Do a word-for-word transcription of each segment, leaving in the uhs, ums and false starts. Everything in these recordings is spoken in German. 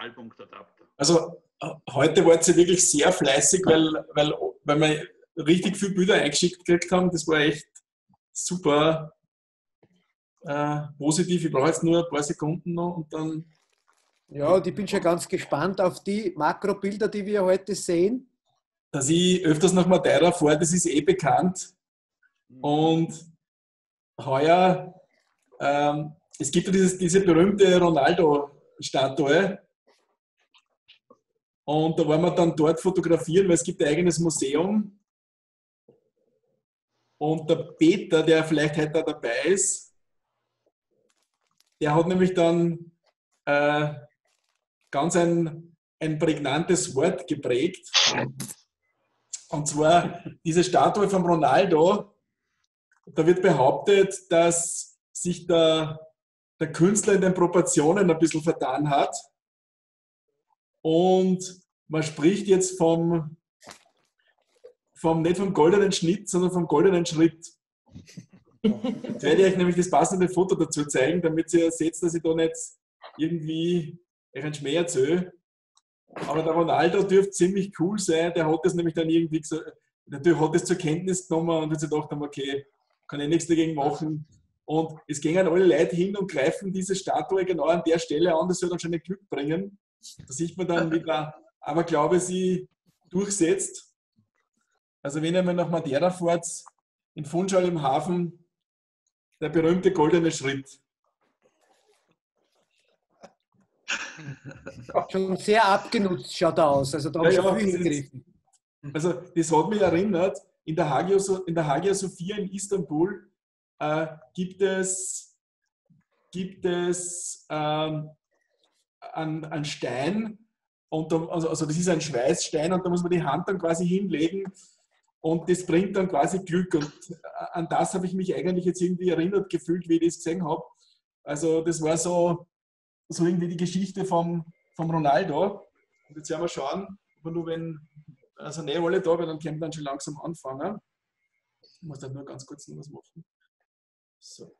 Metallpunktadapter. Also heute war sie wirklich sehr fleißig, weil, weil, weil wir richtig viele Bilder eingeschickt gekriegt haben. Das war echt super äh, positiv. Ich brauche jetzt nur ein paar Sekunden noch und dann... Ja, und ich bin schon ganz gespannt auf die Makrobilder, die wir heute sehen. Dass ich öfters nach Madeira fahre, das ist eh bekannt. Und heuer, ähm, es gibt ja dieses, diese berühmte Ronaldo-Statue. Und da wollen wir dann dort fotografieren, weil es gibt ein eigenes Museum. Und der Peter, der vielleicht heute auch dabei ist, der hat nämlich dann äh, ganz ein, ein prägnantes Wort geprägt. Und zwar diese Statue von Ronaldo. Da wird behauptet, dass sich der, der Künstler in den Proportionen ein bisschen vertan hat. Und man spricht jetzt vom, vom, nicht vom goldenen Schnitt, sondern vom goldenen Schritt. Jetzt werde ich euch nämlich das passende Foto dazu zeigen, damit ihr seht, dass ich da nicht irgendwie euch einen Schmäh erzähle. Aber der Ronaldo dürfte ziemlich cool sein. Der hat das nämlich dann irgendwie gesagt, natürlich hat das zur Kenntnis genommen und hat sich gedacht, okay, kann ich nichts dagegen machen. Und es gehen alle Leute hin und greifen diese Statue genau an der Stelle an, das soll dann schon ein Glück bringen. Da sieht man dann wieder, aber glaube sie durchsetzt. Also wenn ihr mal nach Madeira fahrt, in Funchal im Hafen, der berühmte goldene Schritt. Schon sehr abgenutzt schaut er aus, also da habe ich Ja, schon ja, viel das ist- hingegriffen. Also das hat mich erinnert, in der Hagia, So- in der Hagia Sophia in Istanbul äh, gibt es, gibt es ähm, einen, einen Stein, und da, also, also das ist ein Schweißstein und da muss man die Hand dann quasi hinlegen und das bringt dann quasi Glück. Und an das habe ich mich eigentlich jetzt irgendwie erinnert gefühlt, wie ich das gesehen habe. Also das war so, so irgendwie die Geschichte vom, vom Ronaldo. Und jetzt werden wir schauen, aber nur wenn, also nicht alle da, weil dann können wir dann schon langsam anfangen. Ich muss dann nur ganz kurz noch was machen. So.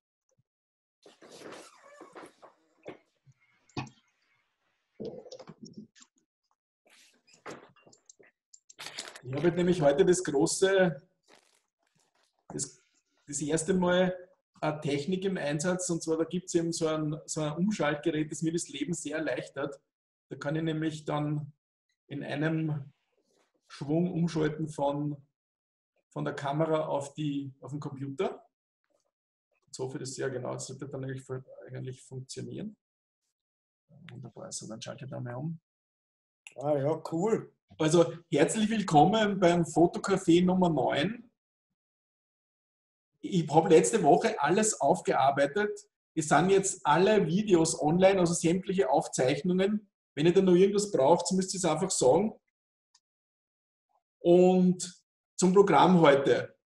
Ich habe jetzt nämlich heute das große, das, das erste Mal eine Technik im Einsatz, und zwar da gibt es eben so ein, so ein Umschaltgerät, das mir das Leben sehr erleichtert. Da kann ich nämlich dann in einem Schwung umschalten von, von der Kamera auf, die, auf den Computer. Ich hoffe, das sehr genau, das sollte dann eigentlich, eigentlich funktionieren. Wunderbar, also dann schalte ich da mal um. Ah ja, cool. Also herzlich willkommen beim Fotocafé Nummer neun. Ich habe letzte Woche alles aufgearbeitet. Es sind jetzt alle Videos online, also sämtliche Aufzeichnungen. Wenn ihr da noch irgendwas braucht, müsst ihr es einfach sagen. Und zum Programm heute.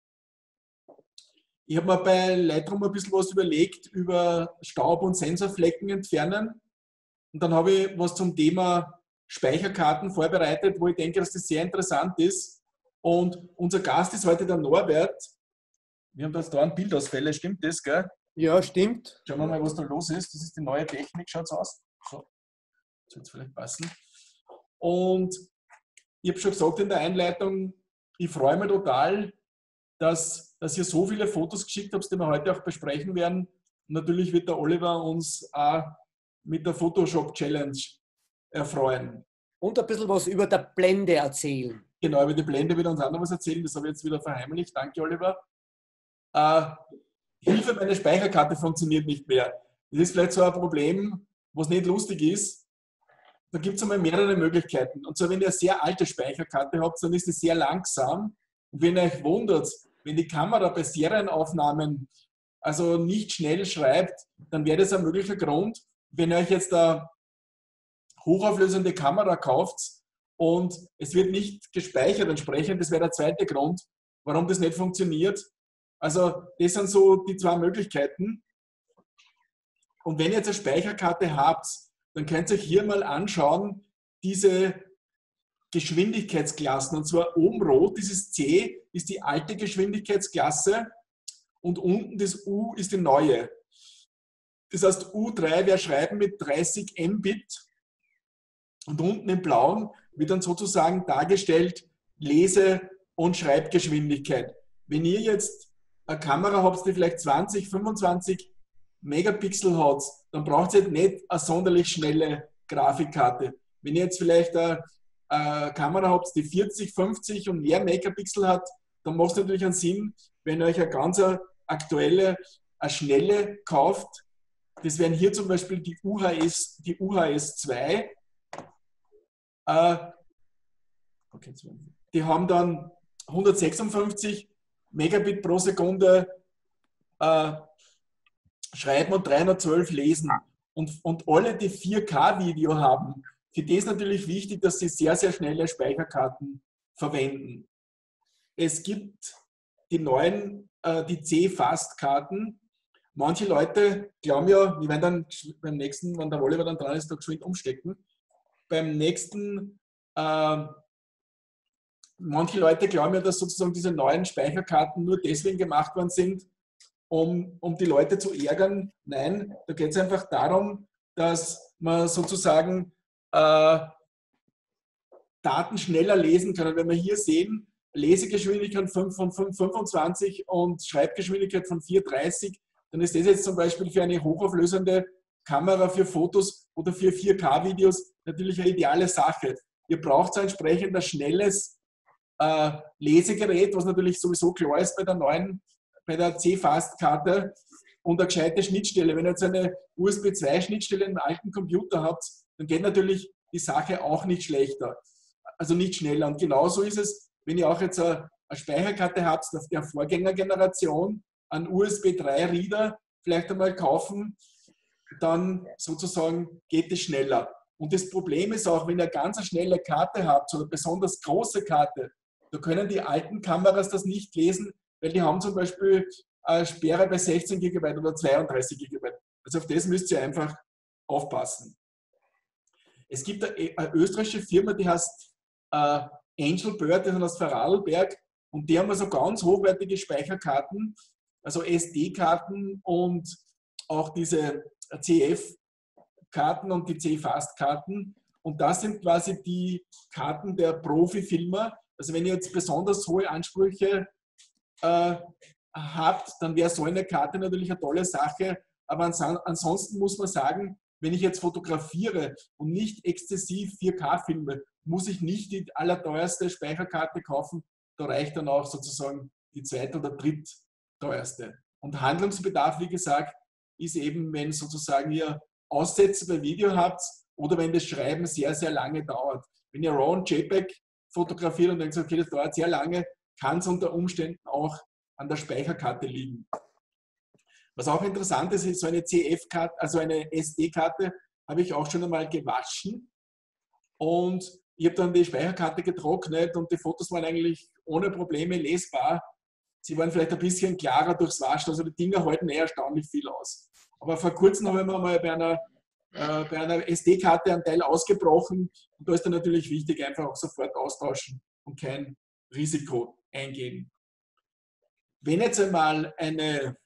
Ich habe mir bei Lightroom ein bisschen was überlegt über Staub- und Sensorflecken entfernen. Und dann habe ich was zum Thema Speicherkarten vorbereitet, wo ich denke, dass das sehr interessant ist. Und unser Gast ist heute der Norbert. Wir haben da dauernd Bildausfälle, stimmt das, gell? Ja, stimmt. Schauen wir mal, was da los ist. Das ist die neue Technik, schaut es aus. So, das wird vielleicht passen. Und ich habe schon gesagt in der Einleitung, ich freue mich total, dass, dass ihr so viele Fotos geschickt habt, die wir heute auch besprechen werden. Und natürlich wird der Oliver uns auch mit der Photoshop-Challenge erfreuen. Und ein bisschen was über der Blende erzählen. Genau, über die Blende wird uns auch noch was erzählen. Das habe ich jetzt wieder verheimlicht. Danke, Oliver. Äh, Hilfe, meine Speicherkarte funktioniert nicht mehr. Das ist vielleicht so ein Problem, was nicht lustig ist. Da gibt es einmal mehrere Möglichkeiten. Und zwar, wenn ihr eine sehr alte Speicherkarte habt, dann ist es sehr langsam. Und wenn ihr euch wundert, wenn die Kamera bei Serienaufnahmen also nicht schnell schreibt, dann wäre das ein möglicher Grund. Wenn ihr euch jetzt eine hochauflösende Kamera kauft und es wird nicht gespeichert entsprechend, das wäre der zweite Grund, warum das nicht funktioniert. Also das sind so die zwei Möglichkeiten. Und wenn ihr jetzt eine Speicherkarte habt, dann könnt ihr euch hier mal anschauen, diese Geschwindigkeitsklassen. Und zwar oben rot, dieses C ist die alte Geschwindigkeitsklasse und unten das U ist die neue. Das heißt, U drei wäre schreiben mit dreißig Mbit Und unten im Blauen wird dann sozusagen dargestellt Lese- und Schreibgeschwindigkeit. Wenn ihr jetzt eine Kamera habt, die vielleicht zwanzig, fünfundzwanzig Megapixel hat, dann braucht ihr nicht eine sonderlich schnelle Grafikkarte. Wenn ihr jetzt vielleicht eine, eine Kamera habt, die vierzig, fünfzig und mehr Megapixel hat, dann macht es natürlich einen Sinn, wenn ihr euch eine ganz aktuelle, eine schnelle kauft. Das wären hier zum Beispiel die U H S, die U H S zwei. Äh, okay, die haben dann hundertsechsundfünfzig Megabit pro Sekunde äh, schreiben und dreihundertzwölf lesen. Und, und alle, die vier K-Video haben, für die ist natürlich wichtig, dass sie sehr, sehr schnelle Speicherkarten verwenden. Es gibt die neuen, äh, die C-Fast-Karten. Manche Leute glauben ja, wir werden dann beim nächsten, wenn der Oliver dann dran ist, da geschwind umstecken. Beim nächsten, äh, manche Leute glauben ja, dass sozusagen diese neuen Speicherkarten nur deswegen gemacht worden sind, um, um die Leute zu ärgern. Nein, da geht es einfach darum, dass man sozusagen äh, Daten schneller lesen kann. Und wenn wir hier sehen, Lesegeschwindigkeit von fünfundzwanzig und Schreibgeschwindigkeit von vierhundertdreißig, dann ist das jetzt zum Beispiel für eine hochauflösende Kamera für Fotos oder für vier K-Videos natürlich eine ideale Sache. Ihr braucht ein entsprechend ein schnelles äh, Lesegerät, was natürlich sowieso klar ist bei der neuen, bei der C-Fast-Karte, und eine gescheite Schnittstelle. Wenn ihr jetzt eine U S B zwei Schnittstelle in einem alten Computer habt, dann geht natürlich die Sache auch nicht schlechter, also nicht schneller. Und genauso ist es, wenn ihr auch jetzt eine, eine Speicherkarte habt auf der Vorgängergeneration, einen U S B drei Reader vielleicht einmal kaufen, dann sozusagen geht es schneller. Und das Problem ist auch, wenn ihr eine ganz schnelle Karte habt, oder eine besonders große Karte, da können die alten Kameras das nicht lesen, weil die haben zum Beispiel eine Sperre bei sechzehn Gigabyte oder zweiunddreißig Gigabyte. Also auf das müsst ihr einfach aufpassen. Es gibt eine, eine österreichische Firma, die heißt äh, Angel Bird, die sind aus Vorarlberg, und die haben also ganz hochwertige Speicherkarten, also S D-Karten und auch diese C F-Karten und die C-Fast-Karten. Und das sind quasi die Karten der Profi-Filmer. Also wenn ihr jetzt besonders hohe Ansprüche äh, habt, dann wäre so eine Karte natürlich eine tolle Sache. Aber ansonsten muss man sagen, wenn ich jetzt fotografiere und nicht exzessiv vier K filme, muss ich nicht die allerteuerste Speicherkarte kaufen. Da reicht dann auch sozusagen die zweite oder drittteuerste. Und Handlungsbedarf, wie gesagt, ist eben, wenn sozusagen ihr Aussätze bei Video habt oder wenn das Schreiben sehr, sehr lange dauert. Wenn ihr RAW und JPEG fotografiert und denkt, okay, das dauert sehr lange, kann es unter Umständen auch an der Speicherkarte liegen. Was auch interessant ist, ist so eine C F-Karte, also eine S D-Karte, habe ich auch schon einmal gewaschen. Und ich habe dann die Speicherkarte getrocknet und die Fotos waren eigentlich ohne Probleme lesbar. Sie waren vielleicht ein bisschen klarer durchs Waschen, also die Dinger halten eher erstaunlich viel aus. Aber vor kurzem habe ich mir mal bei einer, äh, bei einer S D-Karte einen Teil ausgebrochen, und da ist dann natürlich wichtig, einfach auch sofort austauschen und kein Risiko eingehen. Wenn jetzt einmal eine,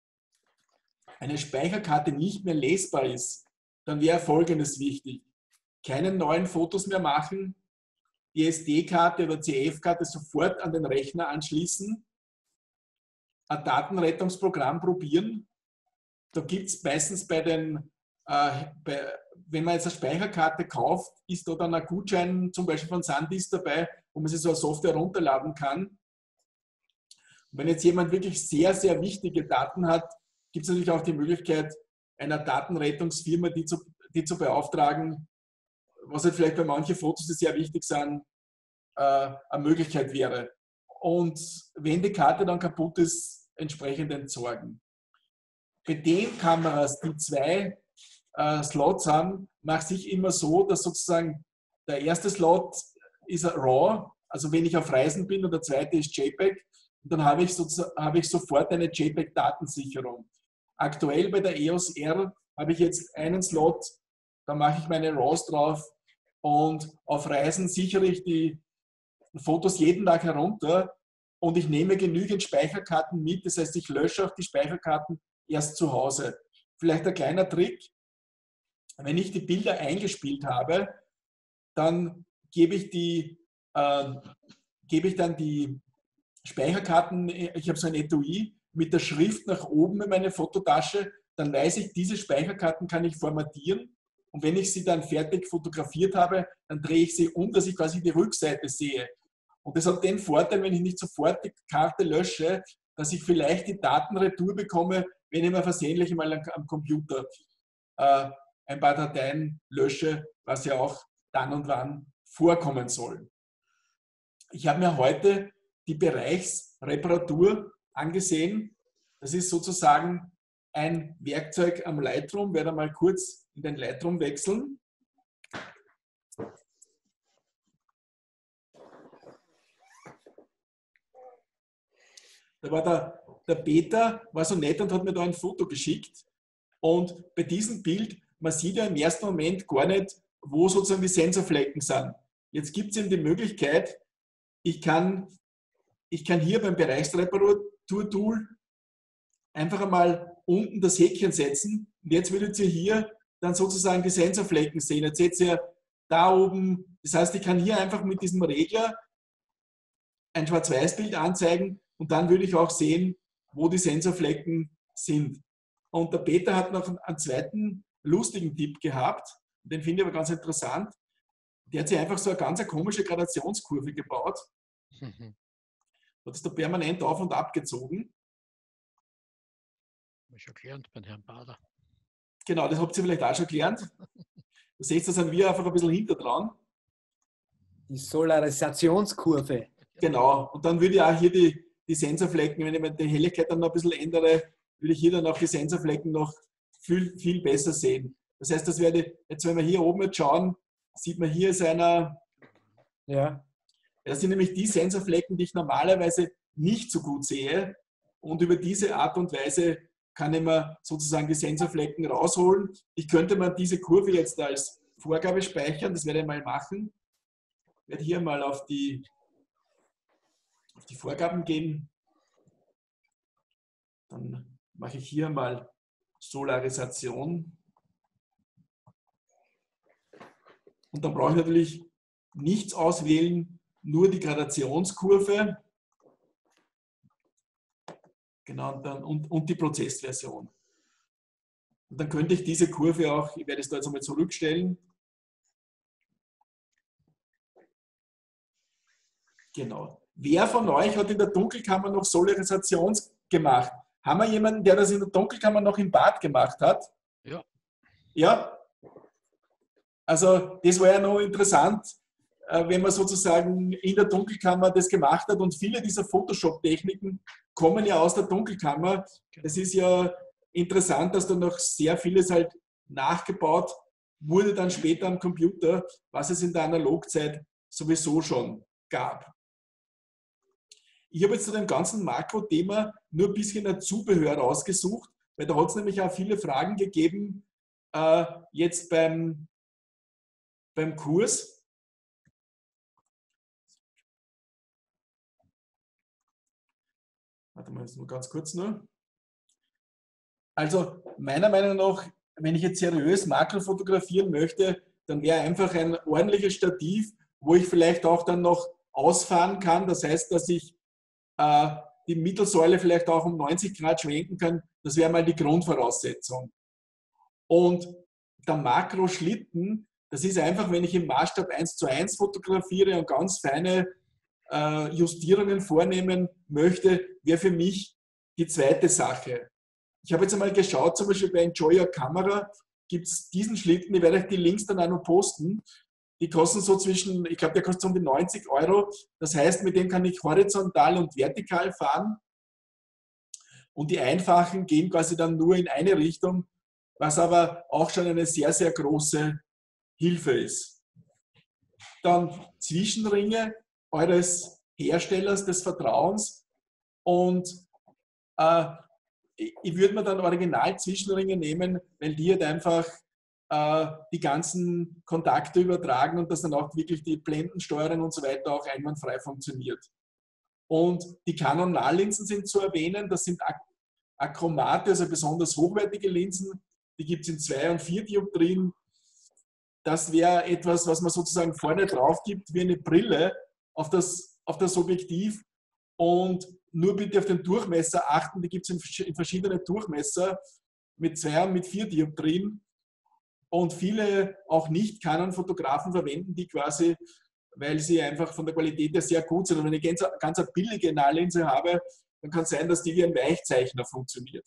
eine Speicherkarte nicht mehr lesbar ist, dann wäre Folgendes wichtig. Keine neuen Fotos mehr machen, die S D-Karte oder C F-Karte sofort an den Rechner anschließen, ein Datenrettungsprogramm probieren. Da gibt es meistens bei den, äh, bei, wenn man jetzt eine Speicherkarte kauft, ist da dann ein Gutschein zum Beispiel von SanDisk dabei, wo man sich so eine Software runterladen kann. Und wenn jetzt jemand wirklich sehr, sehr wichtige Daten hat, gibt es natürlich auch die Möglichkeit, einer Datenrettungsfirma die zu, die zu beauftragen, was halt vielleicht bei manchen Fotos, die sehr wichtig sind, äh, eine Möglichkeit wäre. Und wenn die Karte dann kaputt ist, entsprechend entsorgen. Bei den Kameras, die zwei äh, Slots haben, mache ich immer so, dass sozusagen der erste Slot ist RAW, also wenn ich auf Reisen bin, und der zweite ist JPEG. Und dann habe ich, so, habe ich sofort eine JPEG-Datensicherung. Aktuell bei der E O S R habe ich jetzt einen Slot, da mache ich meine RAWs drauf, und auf Reisen sichere ich die Fotos jeden Tag herunter und ich nehme genügend Speicherkarten mit. Das heißt, ich lösche auch die Speicherkarten erst zu Hause. Vielleicht ein kleiner Trick: Wenn ich die Bilder eingespielt habe, dann gebe ich, die, äh, gebe ich dann die Speicherkarten, ich habe so ein Etui mit der Schrift nach oben in meine Fototasche, dann weiß ich, diese Speicherkarten kann ich formatieren und wenn ich sie dann fertig fotografiert habe, dann drehe ich sie um, dass ich quasi die Rückseite sehe. Und das hat den Vorteil, wenn ich nicht sofort die Karte lösche, dass ich vielleicht die Daten retour bekomme, wenn ich mal versehentlich mal am Computer äh, ein paar Dateien lösche, was ja auch dann und wann vorkommen soll. Ich habe mir heute die Bereichsreparatur angesehen. Das ist sozusagen ein Werkzeug am Lightroom. Ich werde mal kurz in den Lightroom wechseln. Da war der, der Peter, war so nett und hat mir da ein Foto geschickt. Und bei diesem Bild, man sieht ja im ersten Moment gar nicht, wo sozusagen die Sensorflecken sind. Jetzt gibt es eben die Möglichkeit, ich kann, ich kann hier beim Bereichsreparatur-Tool einfach einmal unten das Häkchen setzen. Und jetzt würdet ihr hier dann sozusagen die Sensorflecken sehen. Jetzt seht ihr da oben, das heißt, ich kann hier einfach mit diesem Regler ein Schwarz-Weiß-Bild anzeigen und dann würde ich auch sehen, wo die Sensorflecken sind. Und der Peter hat noch einen zweiten lustigen Tipp gehabt, den finde ich aber ganz interessant. Der hat sich einfach so eine ganz komische Gradationskurve gebaut. Mhm. Hat es da permanent auf und ab gezogen. Habe ich schon gelernt beim Herrn Bader. Genau, das habt ihr vielleicht auch schon gelernt. Da seht ihr, da sind wir einfach ein bisschen hinter dran. Die Solarisationskurve. Genau, und dann würde ich auch hier die, die Sensorflecken, wenn ich die Helligkeit dann noch ein bisschen ändere, würde ich hier dann auch die Sensorflecken noch viel, viel besser sehen. Das heißt, das werde, jetzt wenn wir hier oben jetzt schauen, sieht man hier ist einer, ja. Das sind nämlich die Sensorflecken, die ich normalerweise nicht so gut sehe. Und über diese Art und Weise kann ich mir sozusagen die Sensorflecken rausholen. Ich könnte mir diese Kurve jetzt als Vorgabe speichern, das werde ich mal machen. Ich werde hier mal auf die, auf die Vorgaben gehen. Dann mache ich hier mal Solarisation. Und dann brauche ich natürlich nichts auswählen, nur die Gradationskurve. Genau, und, dann, und, und die Prozessversion. Und dann könnte ich diese Kurve auch, ich werde es da jetzt einmal zurückstellen. Genau. Wer von euch hat in der Dunkelkammer noch Solarisation gemacht? Haben wir jemanden, der das in der Dunkelkammer noch im Bad gemacht hat? Ja. Ja? Also das war ja noch interessant, wenn man sozusagen in der Dunkelkammer das gemacht hat und viele dieser Photoshop-Techniken kommen ja aus der Dunkelkammer. Es ist ja interessant, dass da noch sehr vieles halt nachgebaut wurde dann später am Computer, was es in der Analogzeit sowieso schon gab. Ich habe jetzt zu dem ganzen Makro-Thema nur ein bisschen ein Zubehör rausgesucht, weil da hat es nämlich auch viele Fragen gegeben, äh, jetzt beim, beim Kurs. Warte mal, jetzt nur ganz kurz nur. Also meiner Meinung nach, wenn ich jetzt seriös Makro fotografieren möchte, dann wäre einfach ein ordentliches Stativ, wo ich vielleicht auch dann noch ausfahren kann. Das heißt, dass ich äh, die Mittelsäule vielleicht auch um neunzig Grad schwenken kann. Das wäre mal die Grundvoraussetzung. Und der Makroschlitten, das ist einfach, wenn ich im Maßstab eins zu eins fotografiere und ganz feine äh, Justierungen vornehmen möchte, wäre für mich die zweite Sache. Ich habe jetzt einmal geschaut, zum Beispiel bei Enjoy Your Camera gibt es diesen Schlitten, ich werde euch die Links dann auch noch posten. Die kosten so zwischen, ich glaube, der kostet um die neunzig Euro. Das heißt, mit dem kann ich horizontal und vertikal fahren. Und die einfachen gehen quasi dann nur in eine Richtung, was aber auch schon eine sehr, sehr große Hilfe ist. Dann Zwischenringe eures Herstellers des Vertrauens. Und äh, ich würde mir dann original Zwischenringe nehmen, weil die halt einfach äh, die ganzen Kontakte übertragen und dass dann auch wirklich die Blendensteuerung und so weiter auch einwandfrei funktioniert. Und die Canon-Nahlinsen sind zu erwähnen, das sind Achromate, also besonders hochwertige Linsen, die gibt es in zwei und vier Dioptrien. das wäre etwas, was man sozusagen vorne drauf gibt, wie eine Brille auf das, auf das Objektiv. Und nur bitte auf den Durchmesser achten, die gibt es in, in verschiedenen Durchmesser mit zwei und mit vier Dioptrien. Und viele auch nicht Canon-Fotografen verwenden die quasi, weil sie einfach von der Qualität her sehr gut sind. Und wenn ich ganz, ganz eine billige Nahlinse habe, dann kann es sein, dass die wie ein Weichzeichner funktioniert.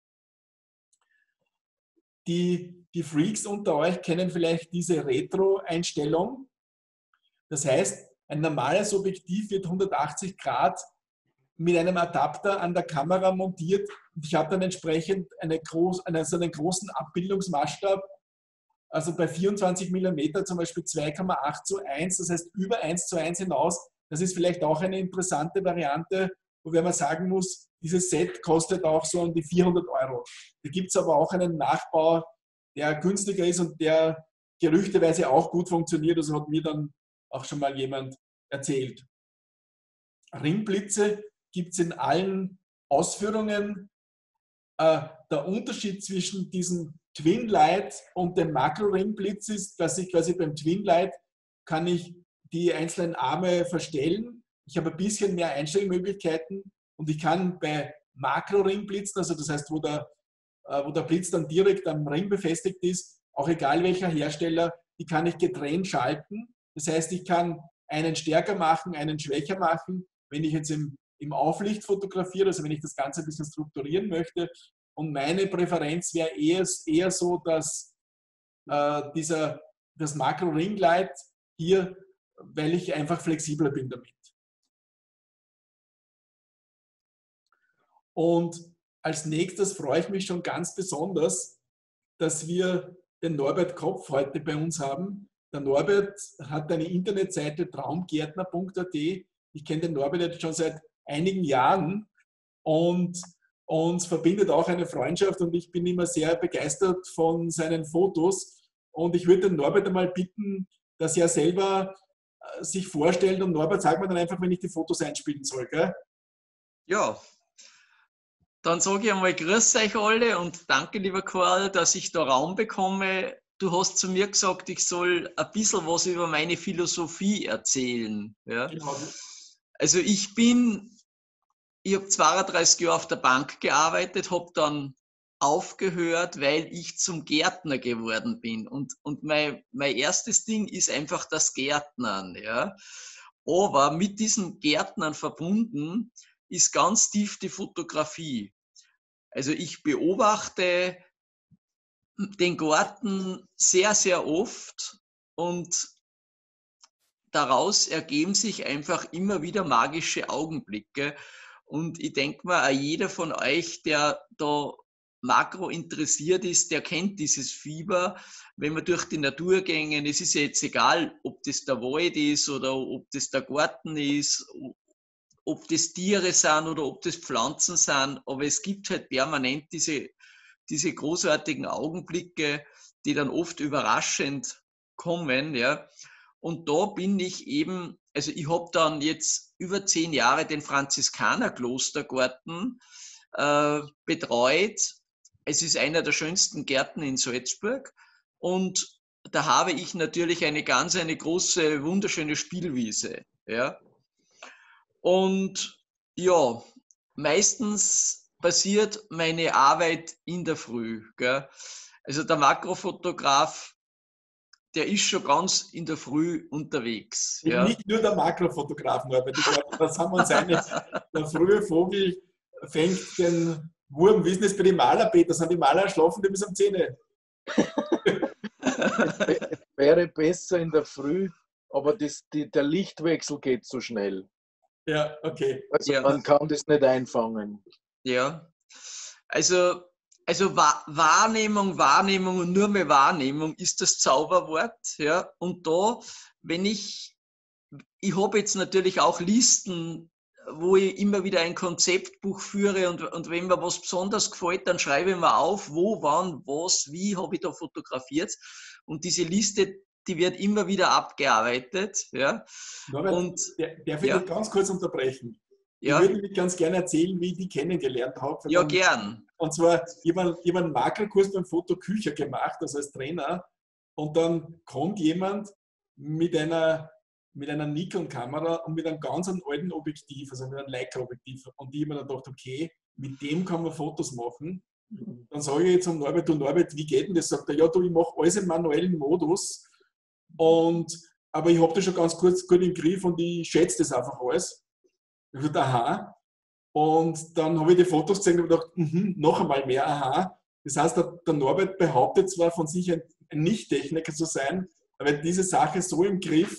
Die, die Freaks unter euch kennen vielleicht diese Retro-Einstellung. Das heißt, ein normales Objektiv wird hundertachtzig Grad mit einem Adapter an der Kamera montiert und ich habe dann entsprechend eine groß, einen, also einen großen Abbildungsmaßstab, also bei vierundzwanzig Millimeter zum Beispiel zwei Komma acht zu eins, das heißt über eins zu eins hinaus. Das ist vielleicht auch eine interessante Variante, wo man sagen muss, dieses Set kostet auch so um die vierhundert Euro. Da gibt es aber auch einen Nachbau, der günstiger ist und der gerüchteweise auch gut funktioniert. Das hat mir dann auch schon mal jemand erzählt. Ringblitze gibt es in allen Ausführungen. Äh, der Unterschied zwischen diesem Twin Light und dem Makro-Ringblitz ist, dass ich quasi beim Twin Light kann ich die einzelnen Arme verstellen. Ich habe ein bisschen mehr Einstellmöglichkeiten und ich kann bei Makro-Ringblitzen, also das heißt, wo der, äh, wo der Blitz dann direkt am Ring befestigt ist, auch egal welcher Hersteller, die kann ich getrennt schalten. Das heißt, ich kann einen stärker machen, einen schwächer machen, wenn ich jetzt im, im Auflicht fotografiere, also wenn ich das Ganze ein bisschen strukturieren möchte. Und meine Präferenz wäre eher, eher so, dass äh, dieser, das Makro-Ring-Light hier, weil ich einfach flexibler bin damit. Und als nächstes freue ich mich schon ganz besonders, dass wir den Norbert Kopf heute bei uns haben. Der Norbert hat eine Internetseite traumgärtner punkt at. Ich kenne den Norbert jetzt schon seit einigen Jahren und uns verbindet auch eine Freundschaft und ich bin immer sehr begeistert von seinen Fotos. Und ich würde den Norbert einmal bitten, dass er selber sich vorstellt und Norbert, sag mir dann einfach, wenn ich die Fotos einspielen soll, gell? Ja, dann sage ich einmal grüß euch alle und danke, lieber Karl, dass ich da Raum bekomme. Du hast zu mir gesagt, ich soll ein bisschen was über meine Philosophie erzählen. Ja? Genau. Also ich bin, ich habe zweiunddreißig Jahre auf der Bank gearbeitet, habe dann aufgehört, weil ich zum Gärtner geworden bin. Und, und mein, mein erstes Ding ist einfach das Gärtnern. Ja? Aber mit diesem Gärtnern verbunden ist ganz tief die Fotografie. Also ich beobachte den Garten sehr, sehr oft und daraus ergeben sich einfach immer wieder magische Augenblicke. Und ich denke mal, auch jeder von euch, der da makro interessiert ist, der kennt dieses Fieber, wenn man durch die Natur gängen. Es ist ja jetzt egal, ob das der Wald ist oder ob das der Garten ist, ob das Tiere sind oder ob das Pflanzen sind, aber es gibt halt permanent diese, diese großartigen Augenblicke, die dann oft überraschend kommen, ja. Und da bin ich eben, also ich habe dann jetzt über zehn Jahre den Franziskaner-Klostergarten äh, betreut. Es ist einer der schönsten Gärten in Salzburg und da habe ich natürlich eine ganz, eine große, wunderschöne Spielwiese, ja. Und ja, meistens passiert meine Arbeit in der Früh. Gell? Also der Makrofotograf, der ist schon ganz in der Früh unterwegs. Ja? Nicht nur der Makrofotograf, Norbert. Ich glaube, das haben wir uns einig. Der frühe Vogel fängt den Wurm. Wie ist das bei den Malerbeeten? Sind die Maler schlafen die bis um zehn Uhr? Wäre besser in der Früh, aber das, die, der Lichtwechsel geht so schnell. Ja, okay. Also Ja. man kann das nicht einfangen. Ja, also, also Wahrnehmung, Wahrnehmung und nur mehr Wahrnehmung ist das Zauberwort. Ja? Und da, wenn ich, ich habe jetzt natürlich auch Listen, wo ich immer wieder ein Konzeptbuch führe und, und wenn mir was besonders gefällt, dann schreibe ich mir auf, wo, wann, was, wie habe ich da fotografiert. Und diese Liste, die wird immer wieder abgearbeitet. Ja? Norbert, und, darf ich ja. dich ganz kurz unterbrechen? Ja. Ich würde mich ganz gerne erzählen, wie ich die kennengelernt habe. Ja, gern. Und zwar, ich habe einen Makrokurs beim Fotokücher gemacht, also als Trainer. und dann kommt jemand mit einer, mit einer Nikon-Kamera und mit einem ganz alten Objektiv, also mit einem Leica-Objektiv. Und ich habe mir dann gedacht, okay, mit dem kann man Fotos machen. Dann sage ich jetzt zum Norbert, du Norbert, wie geht denn das? Sagt er, ja du, ich mache alles im manuellen Modus, und, aber ich habe das schon ganz kurz gut im Griff und ich schätze das einfach alles. Ich habe gesagt, aha. Und dann habe ich die Fotos gesehen und gedacht, mh, noch einmal mehr, aha. Das heißt, der, der Norbert behauptet zwar von sich ein, ein Nicht-Techniker zu sein, aber diese Sache so im Griff.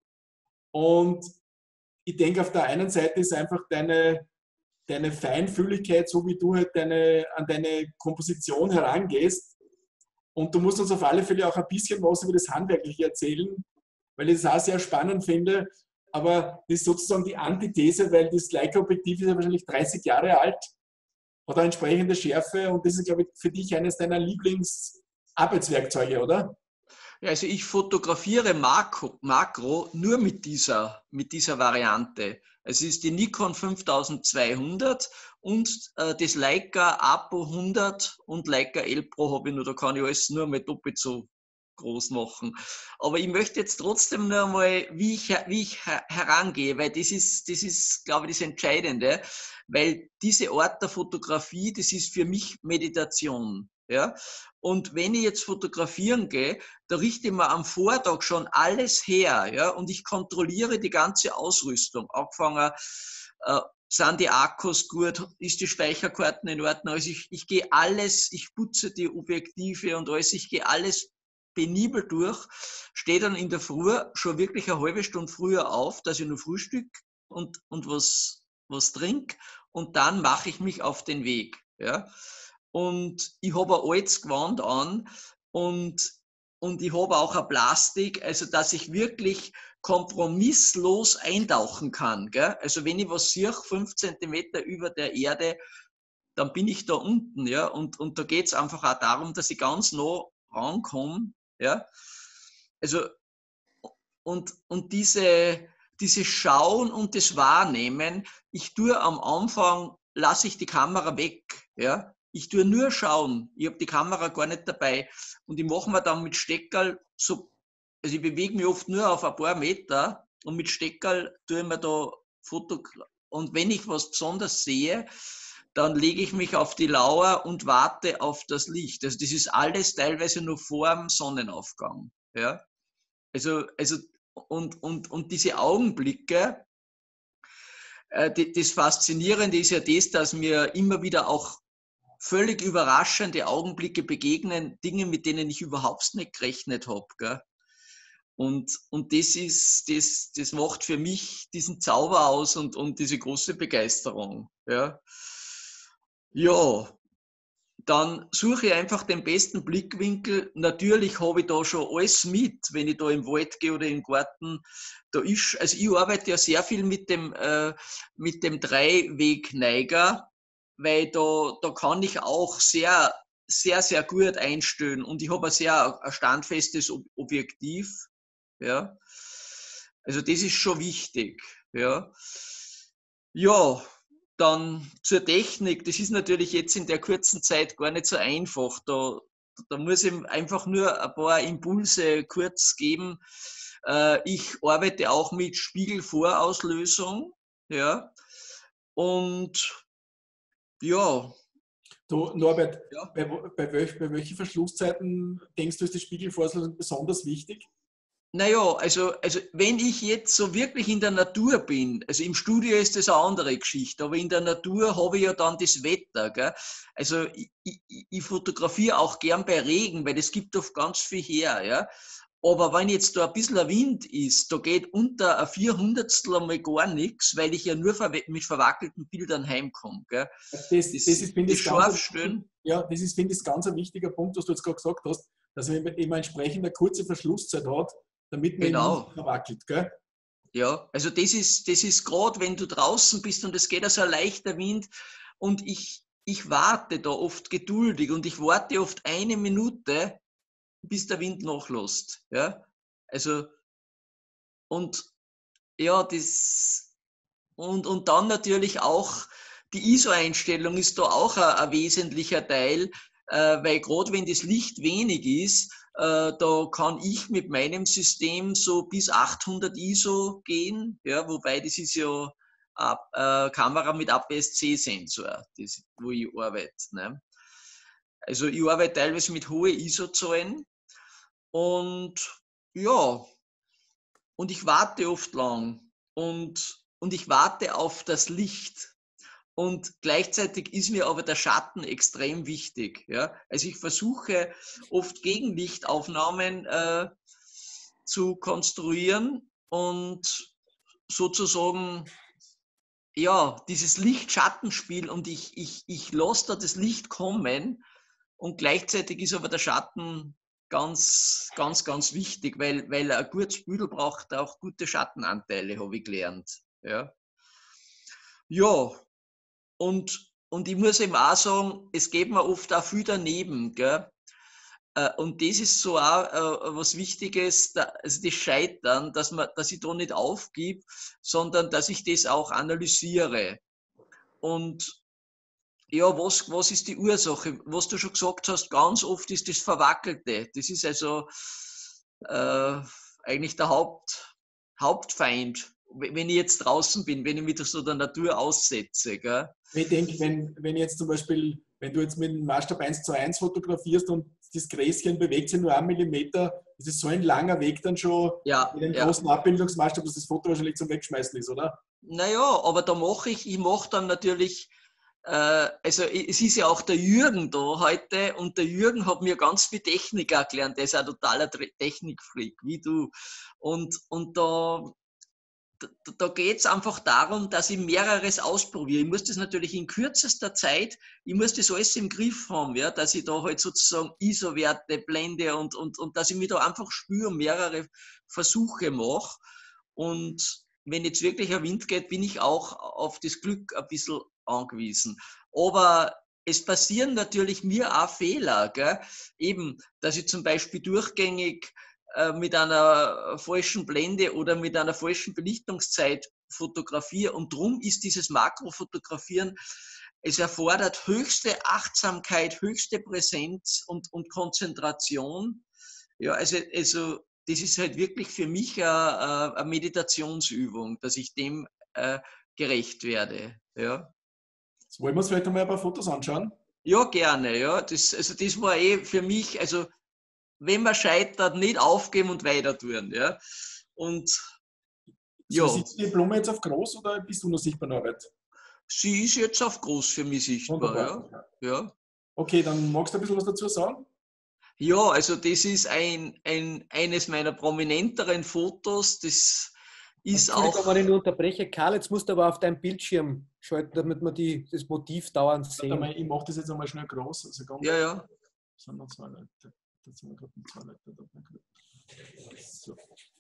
Und ich denke, auf der einen Seite ist einfach deine, deine Feinfühligkeit, so wie du halt deine, an deine Komposition herangehst. Und du musst uns auf alle Fälle auch ein bisschen was über das Handwerkliche erzählen, weil ich das auch sehr spannend finde. Aber das ist sozusagen die Antithese, weil das Leica-Objektiv ist ja wahrscheinlich dreißig Jahre alt, hat eine entsprechende Schärfe, und das ist, glaube ich, für dich eines deiner Lieblingsarbeitswerkzeuge, oder? Ja, also ich fotografiere Makro, Makro nur mit dieser, mit dieser Variante. Es ist die Nikon fünftausendzweihundert und äh, das Leica Apo hundert und Leica L Pro habe ich nur, da kann ich alles nur mal doppelt so groß machen. Aber ich möchte jetzt trotzdem nur mal, wie ich, wie ich herangehe, weil das ist, das ist, glaube ich, das Entscheidende, weil diese Art der Fotografie, das ist für mich Meditation. Ja? Und wenn ich jetzt fotografieren gehe, da richte ich mir am Vortag schon alles her, ja, und ich kontrolliere die ganze Ausrüstung. Angefangen, äh, sind die Akkus gut, ist die Speicherkarten in Ordnung? Also ich, ich gehe alles, ich putze die Objektive und alles, ich gehe alles penibel durch, stehe dann in der Früh schon wirklich eine halbe Stunde früher auf, dass ich nur Frühstück und, und was, was trinke, und dann mache ich mich auf den Weg. Ja. Und ich habe ein altes Gewand an, und, und ich habe auch ein Plastik, also dass ich wirklich kompromisslos eintauchen kann. Gell? Also wenn ich was sehe, fünf Zentimeter über der Erde, dann bin ich da unten. Ja? Und, und da geht es einfach auch darum, dass ich ganz nah rankomme. Ja? Also, und, und diese, diese Schauen und das Wahrnehmen, ich tue am Anfang, lasse ich die Kamera weg. Ja? Ich tue nur schauen. Ich habe die Kamera gar nicht dabei. Und ich mache mir dann mit Steckerl so, also ich bewege mich oft nur auf ein paar Meter, und mit Steckerl tue ich mir da Foto. Und wenn ich was besonders sehe, dann lege ich mich auf die Lauer und warte auf das Licht. Also das ist alles teilweise nur vor dem Sonnenaufgang. Ja? Also, also und, und, und diese Augenblicke, äh, die, das Faszinierende ist ja das, dass mir immer wieder auch völlig überraschende Augenblicke begegnen, Dinge, mit denen ich überhaupt nicht gerechnet habe. Gell? Und, und das ist, das, das macht für mich diesen Zauber aus und, und diese große Begeisterung. Ja. Ja, dann suche ich einfach den besten Blickwinkel. Natürlich habe ich da schon alles mit, wenn ich da im Wald gehe oder im Garten. Da ist, also ich arbeite ja sehr viel mit dem, äh, mit dem Dreiwegneiger, weil da, da kann ich auch sehr, sehr, sehr gut einstellen, und ich habe ein sehr ein standfestes Objektiv. Ja. Also das ist schon wichtig. Ja. Ja. Dann zur Technik, das ist natürlich jetzt in der kurzen Zeit gar nicht so einfach. Da, da muss ich einfach nur ein paar Impulse kurz geben. Äh, ich arbeite auch mit Spiegelvorauslösung. Ja. Und ja. Du, Norbert, ja. bei, bei, welch, bei welchen Verschlusszeiten denkst du, ist die Spiegelvorauslösung besonders wichtig? Naja, also, also wenn ich jetzt so wirklich in der Natur bin, also im Studio ist das eine andere Geschichte, aber in der Natur habe ich ja dann das Wetter. Gell? Also ich, ich, ich fotografiere auch gern bei Regen, weil das gibt oft ganz viel her. Ja? Aber wenn jetzt da ein bisschen ein Wind ist, da geht unter ein Vierhundertstel einmal gar nichts, weil ich ja nur mit verwackelten Bildern heimkomme. Gell? Das, das, das ist, finde ich, ganz, ja, das ist, finde ich, ganz ein wichtiger Punkt, was du jetzt gerade gesagt hast, dass man eben entsprechend eine kurze Verschlusszeit hat, damit man genau. nicht verwackelt, gell? Ja, also das ist, das ist gerade, wenn du draußen bist und es geht also ein leichter Wind, und ich, ich warte da oft geduldig, und ich warte oft eine Minute, bis der Wind nachlässt. Ja, also, und ja, das, und, und dann natürlich auch die I S O-Einstellung ist da auch ein, ein wesentlicher Teil, äh, weil gerade wenn das Licht wenig ist, Äh, da kann ich mit meinem System so bis achthundert I S O gehen, ja, wobei das ist ja eine äh, Kamera mit A P S C-Sensor, wo ich arbeite. Ne? Also ich arbeite teilweise mit hohen I S O-Zahlen und ja, und ich warte oft lang und, und ich warte auf das Licht. Und gleichzeitig ist mir aber der Schatten extrem wichtig. Ja? Also ich versuche oft Gegenlichtaufnahmen äh, zu konstruieren und sozusagen ja, dieses Licht-Schattenspiel und ich, ich, ich lasse da das Licht kommen und gleichzeitig ist aber der Schatten ganz, ganz, ganz wichtig, weil, weil ein gutes Bild braucht auch gute Schattenanteile, habe ich gelernt. Ja, ja. Und, und ich muss eben auch sagen, es geht mir oft auch viel daneben. Gell? Und das ist so auch was Wichtiges, also das Scheitern, dass, man, dass ich da nicht aufgib, sondern dass ich das auch analysiere. Und ja, was, was ist die Ursache? Was du schon gesagt hast, ganz oft ist das Verwackelte. Das ist also äh, eigentlich der Haupt, Hauptfeind, wenn ich jetzt draußen bin, wenn ich mich so der Natur aussetze. Gell? Ich denke, wenn, wenn jetzt zum Beispiel, wenn du jetzt mit dem Maßstab eins zu eins fotografierst und das Gräschen bewegt sich nur einen Millimeter, ist es so ein langer Weg dann schon ja, mit einem ja. großen Abbildungsmaßstab, dass das Foto wahrscheinlich zum Wegschmeißen ist, oder? Naja, aber da mache ich, ich mache dann natürlich, äh, also es ist ja auch der Jürgen da heute und der Jürgen hat mir ganz viel Technik erklärt, der ist ein totaler Technikfreak, wie du. Und, und da, da, da geht es einfach darum, dass ich mehreres ausprobiere. Ich muss das natürlich in kürzester Zeit, ich muss das alles im Griff haben, ja, dass ich da halt sozusagen I S O-Werte blende und, und, und dass ich mich da einfach spüre, mehrere Versuche mache. Und wenn jetzt wirklich ein Wind geht, bin ich auch auf das Glück ein bisschen angewiesen. Aber es passieren natürlich mir auch Fehler. Gell? Eben, dass ich zum Beispiel durchgängig äh, mit einer falschen Blende oder mit einer falschen Belichtungszeit fotografiere. Und darum ist dieses Makrofotografieren, es erfordert höchste Achtsamkeit, höchste Präsenz und, und Konzentration. Ja, also, also das ist halt wirklich für mich eine, eine Meditationsübung, dass ich dem äh, gerecht werde. Ja. Jetzt wollen wir uns vielleicht einmal ein paar Fotos anschauen. Ja, gerne. Ja. Das, also das war eh für mich, also wenn man scheitert, nicht aufgeben und weiter tun. Ja. Und ja. So, sitzt die Blume jetzt auf groß oder bist du noch sichtbar, Norbert? Sie ist jetzt auf groß für mich sichtbar. Ja. Ja. Okay, dann magst du ein bisschen was dazu sagen? Ja, also das ist ein, ein, eines meiner prominenteren Fotos. Das ist auch. Wenn ich nur unterbreche, Karl, jetzt musst du aber auf deinen Bildschirm schalten, damit wir die, das Motiv dauernd sehen. Ich mache das jetzt einmal schnell groß. Also ja, ja. Das sind noch zwei Leute. Das sind gerade zwei Leute. So.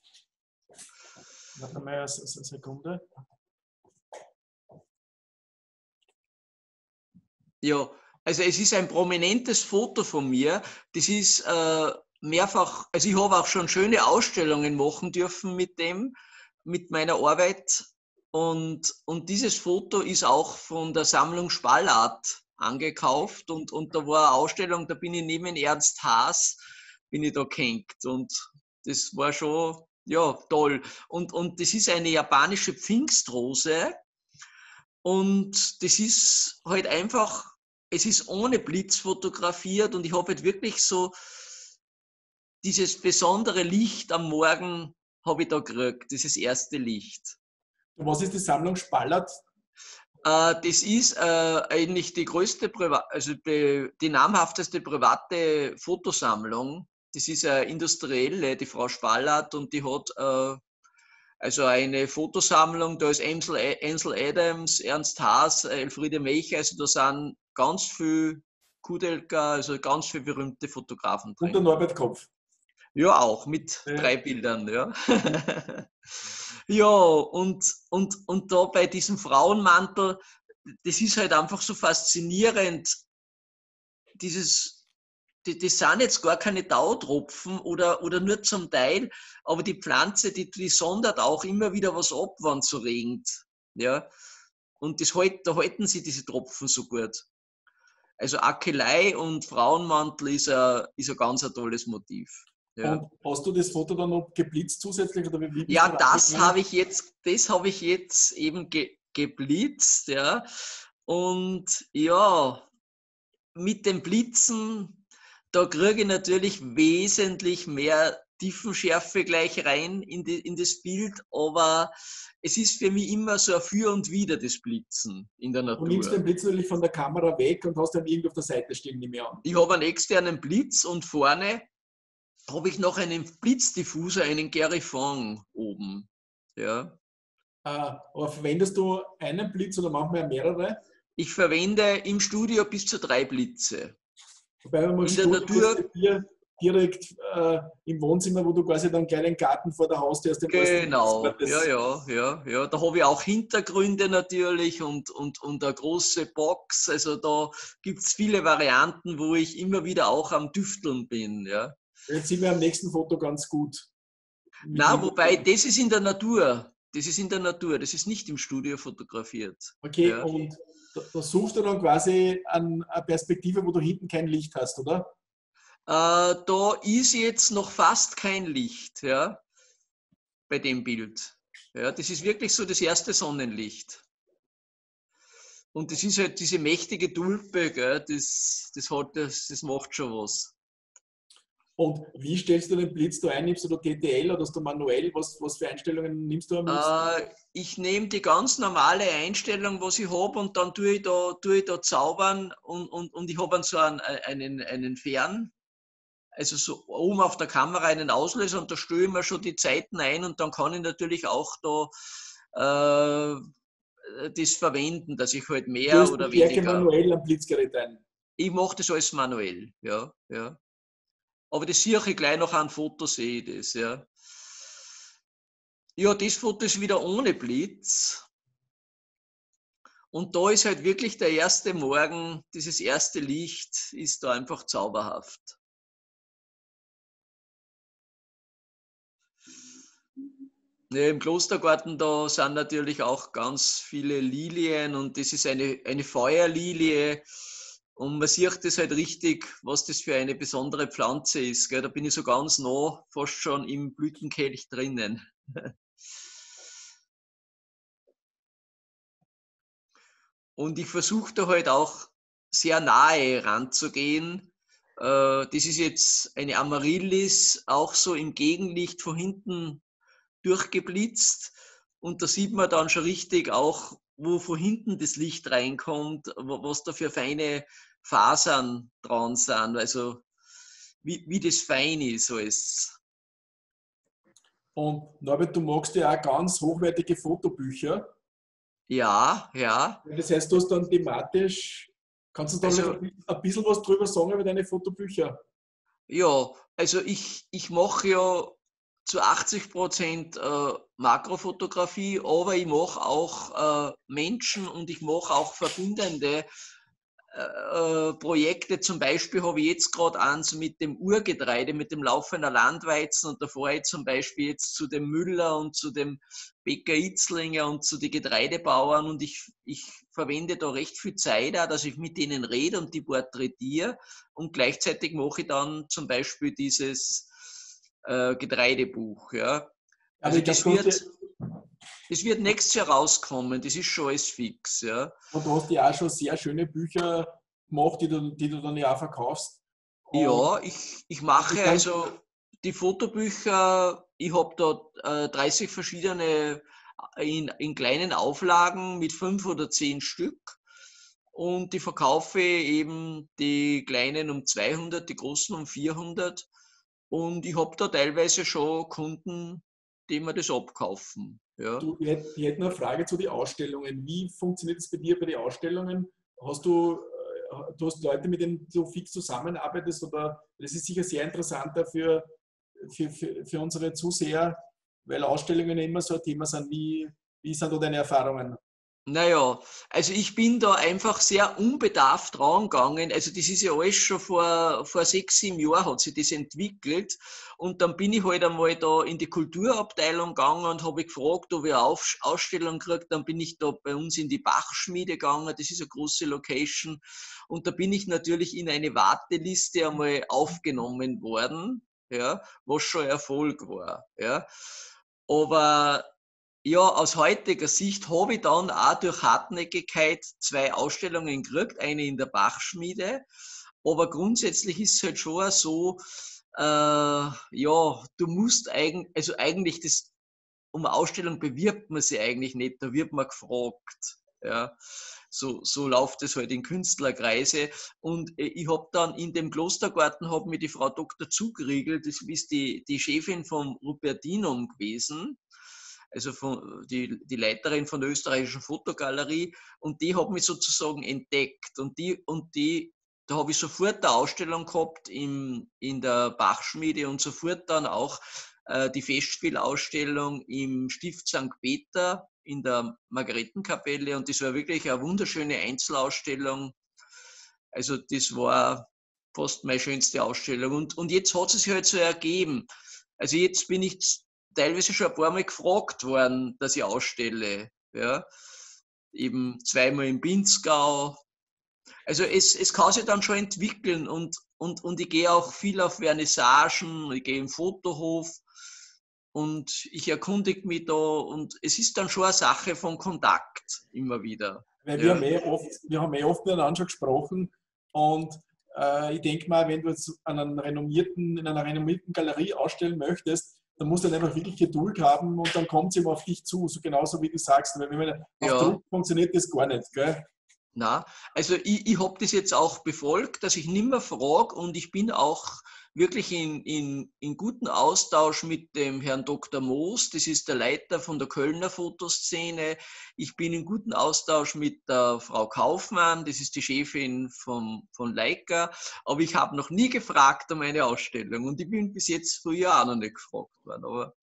Warte mal eine Sekunde. Ja, also es ist ein prominentes Foto von mir. Das ist äh, mehrfach, also ich habe auch schon schöne Ausstellungen machen dürfen mit dem, mit meiner Arbeit. Und, und dieses Foto ist auch von der Sammlung Spallart angekauft. Und, und da war eine Ausstellung, da bin ich neben Ernst Haas, bin ich da gehängt. Und das war schon, ja, toll. Und, und das ist eine japanische Pfingstrose. Und das ist halt einfach, es ist ohne Blitz fotografiert und ich habe halt wirklich so dieses besondere Licht am Morgen habe ich da gekriegt, dieses erste Licht. Und was ist die Sammlung Spallart? Äh, das ist äh, eigentlich die größte, Priva also die, die namhafteste private Fotosammlung. Das ist eine industrielle, die Frau Spallart, und die hat äh, also eine Fotosammlung, da ist Ansel, Ansel Adams, Ernst Haas, Elfriede Melcher, also da sind ganz viele Kudelka, also ganz viele berühmte Fotografen drin. Und der Norbert Kopf. Ja, auch mit ja. drei Bildern. Ja, ja und, und, und da bei diesem Frauenmantel, das ist halt einfach so faszinierend, dieses, die, das sind jetzt gar keine Tautropfen oder, oder nur zum Teil, aber die Pflanze, die, die sondert auch immer wieder was ab, wenn es so regnet. Ja? Und das halt, da halten sie diese Tropfen so gut. Also Akelei und Frauenmantel ist ein, ist ein ganz ein tolles Motiv. Ja, Und hast du das Foto dann noch geblitzt zusätzlich? Oder wie bist du ja da das rangegangen? habe ich jetzt, das habe ich jetzt eben ge, geblitzt, ja. Und ja, mit dem Blitzen, da kriege ich natürlich wesentlich mehr Tiefenschärfe gleich rein in, die, in das Bild, aber es ist für mich immer so ein Für und Wider das Blitzen in der Du nimmst den Natur. Blitz natürlich von der Kamera weg und hast dann irgendwo auf der Seite stehen, nehme ich an. Ich habe einen externen Blitz und vorne habe ich noch einen Blitzdiffuser, einen Gerifon oben. Ja. Äh, aber verwendest du einen Blitz oder manchmal mehrere? Ich verwende im Studio bis zu drei Blitze. Wobei, wenn man In der Studio Natur- ist, hier direkt äh, im Wohnzimmer, wo du quasi dann gleich den Garten vor der Haustür hast, den Genau, das, ja, ja, ja, ja. Da habe ich auch Hintergründe natürlich und, und, und eine große Box. Also da gibt es viele Varianten, wo ich immer wieder auch am Düfteln bin. Ja. Jetzt sind wir am nächsten Foto ganz gut. Mit Na, Hintergrund. wobei, das ist in der Natur. Das ist in der Natur, das ist nicht im Studio fotografiert. Okay, Ja. und da, da suchst du dann quasi an eine Perspektive, wo du hinten kein Licht hast, oder? Äh, da ist jetzt noch fast kein Licht, ja, bei dem Bild. Ja, das ist wirklich so das erste Sonnenlicht. Und das ist halt diese mächtige Tulpe, gell, das, das, hat, das, das macht schon was. Und wie stellst du den Blitz da ein? Nimmst du da T T L oder hast du manuell? Was, was für Einstellungen nimmst du am liebsten? Äh, ich nehme die ganz normale Einstellung, was ich habe, und dann tue ich da, tue ich da zaubern und, und, und ich habe so einen, einen, einen Fern, also so oben auf der Kamera einen Auslöser und da stelle ich mir schon die Zeiten ein und dann kann ich natürlich auch da äh, das verwenden, dass ich halt Du mehr hast die oder Stärke weniger. manuell am Blitzgerät ein. Ich mache das alles manuell, ja, ja. Aber das sehe ich gleich noch an Foto, sehe ich das, ja. Ja, das Foto ist wieder ohne Blitz. Und da ist halt wirklich der erste Morgen, dieses erste Licht ist da einfach zauberhaft. Ja, im Klostergarten, da sind natürlich auch ganz viele Lilien und das ist eine, eine Feuerlilie. Und man sieht das halt richtig, was das für eine besondere Pflanze ist. Gell? Da bin ich so ganz nah, fast schon im Blütenkelch drinnen. Und ich versuche da halt auch sehr nahe ranzugehen. Äh, Das ist jetzt eine Amaryllis, auch so im Gegenlicht von hinten durchgeblitzt. Und da sieht man dann schon richtig auch, wo von hinten das Licht reinkommt, was da für feine Fasern dran sind. Also wie, wie das fein ist alles. Und Norbert, du magst ja auch ganz hochwertige Fotobücher. Ja, ja. Das heißt, du hast dann thematisch, kannst du da Also, ein bisschen was drüber sagen über deine Fotobücher? ja, also ich, ich mache ja zu achtzig Prozent äh, Makrofotografie, aber ich mache auch äh, Menschen und ich mache auch verbindende äh, Projekte. Zum Beispiel habe ich jetzt gerade eins mit dem Urgetreide, mit dem laufender Landweizen und da fahre ich zum Beispiel jetzt zu dem Müller und zu dem Bäcker Itzlinger und zu den Getreidebauern und ich, ich verwende da recht viel Zeit, auch, dass ich mit denen rede und die porträtiere und gleichzeitig mache ich dann zum Beispiel dieses äh, Getreidebuch. Ja. Aber Also ich das glaube, wird, das wird nächstes Jahr rauskommen, das ist schon alles fix. Ja. und du hast ja auch schon sehr schöne Bücher gemacht, die du, die du dann ja auch verkaufst. Und Ja, ich, ich mache ich kann- also die Fotobücher, ich habe da äh, dreißig verschiedene in, in kleinen Auflagen mit fünf oder zehn Stück und die verkaufe eben die kleinen um zweihundert, die großen um vierhundert und ich habe da teilweise schon Kunden, die mir das abkaufen. Ja. Du, ich hätte ich hätte noch eine Frage zu den Ausstellungen. Wie funktioniert es bei dir bei den Ausstellungen? Hast du, äh, du hast Leute, mit denen du fix zusammenarbeitest? Oder das ist sicher sehr interessant für, für, für, für unsere Zuseher, weil Ausstellungen immer so ein Thema sind. Wie, wie sind da deine Erfahrungen? Naja, also ich bin da einfach sehr unbedarft rangegangen. Also das ist ja alles schon vor, vor sechs, sieben Jahren hat sich das entwickelt. Und dann bin ich halt einmal da in die Kulturabteilung gegangen und habe gefragt, ob ich eine Auf Ausstellung kriege. Dann bin ich da bei uns in die Bachschmiede gegangen. Das ist eine große Location. Und da bin ich natürlich in eine Warteliste einmal aufgenommen worden, ja, was schon Erfolg war. Ja. Aber ja, aus heutiger Sicht habe ich dann auch durch Hartnäckigkeit zwei Ausstellungen gekriegt, eine in der Bachschmiede. Aber grundsätzlich ist es halt schon so, äh, ja, du musst eigentlich, also eigentlich das, um eine Ausstellung bewirbt man sie eigentlich nicht, da wird man gefragt. Ja, so, so läuft es halt in Künstlerkreise. Und ich habe dann in dem Klostergarten, hat mir die Frau Doktor Zugriegel, das ist die, die Chefin vom Rupertinum gewesen, also von, die, die Leiterin von der österreichischen Fotogalerie, und die hat mich sozusagen entdeckt. Und die, und die, da habe ich sofort eine Ausstellung gehabt im, in der Bachschmiede und sofort dann auch äh, die Festspielausstellung im Stift Sankt Peter in der Margaretenkapelle. Und das war wirklich eine wunderschöne Einzelausstellung. Also das war fast meine schönste Ausstellung. Und, und jetzt hat es sich halt so ergeben. Also jetzt bin ich teilweise schon ein paar Mal gefragt worden, dass ich ausstelle. Ja. Eben zweimal im Pinzgau. Also es, es kann sich dann schon entwickeln und, und, und ich gehe auch viel auf Vernissagen, ich gehe im Fotohof und ich erkundige mich da und es ist dann schon eine Sache von Kontakt immer wieder. Weil Ja. wir haben eh oft, wir haben eh oft miteinander schon gesprochen und äh, ich denke mal, wenn du jetzt an einen renommierten, in einer renommierten Galerie ausstellen möchtest, dann musst du halt einfach wirklich Geduld haben und dann kommt sie immer auf dich zu, so genauso wie du sagst. Weil wenn man Ja. auf Druck funktioniert das gar nicht, gell? Na, also ich, ich habe das jetzt auch befolgt, dass ich nimmer frage und ich bin auch wirklich in, in, in guten Austausch mit dem Herrn Doktor Moos, das ist der Leiter von der Kölner Fotoszene. Ich bin in guten Austausch mit der Frau Kaufmann, das ist die Chefin vom, von Leica, aber ich habe noch nie gefragt um eine Ausstellung und ich bin bis jetzt früher auch noch nicht gefragt worden. Aber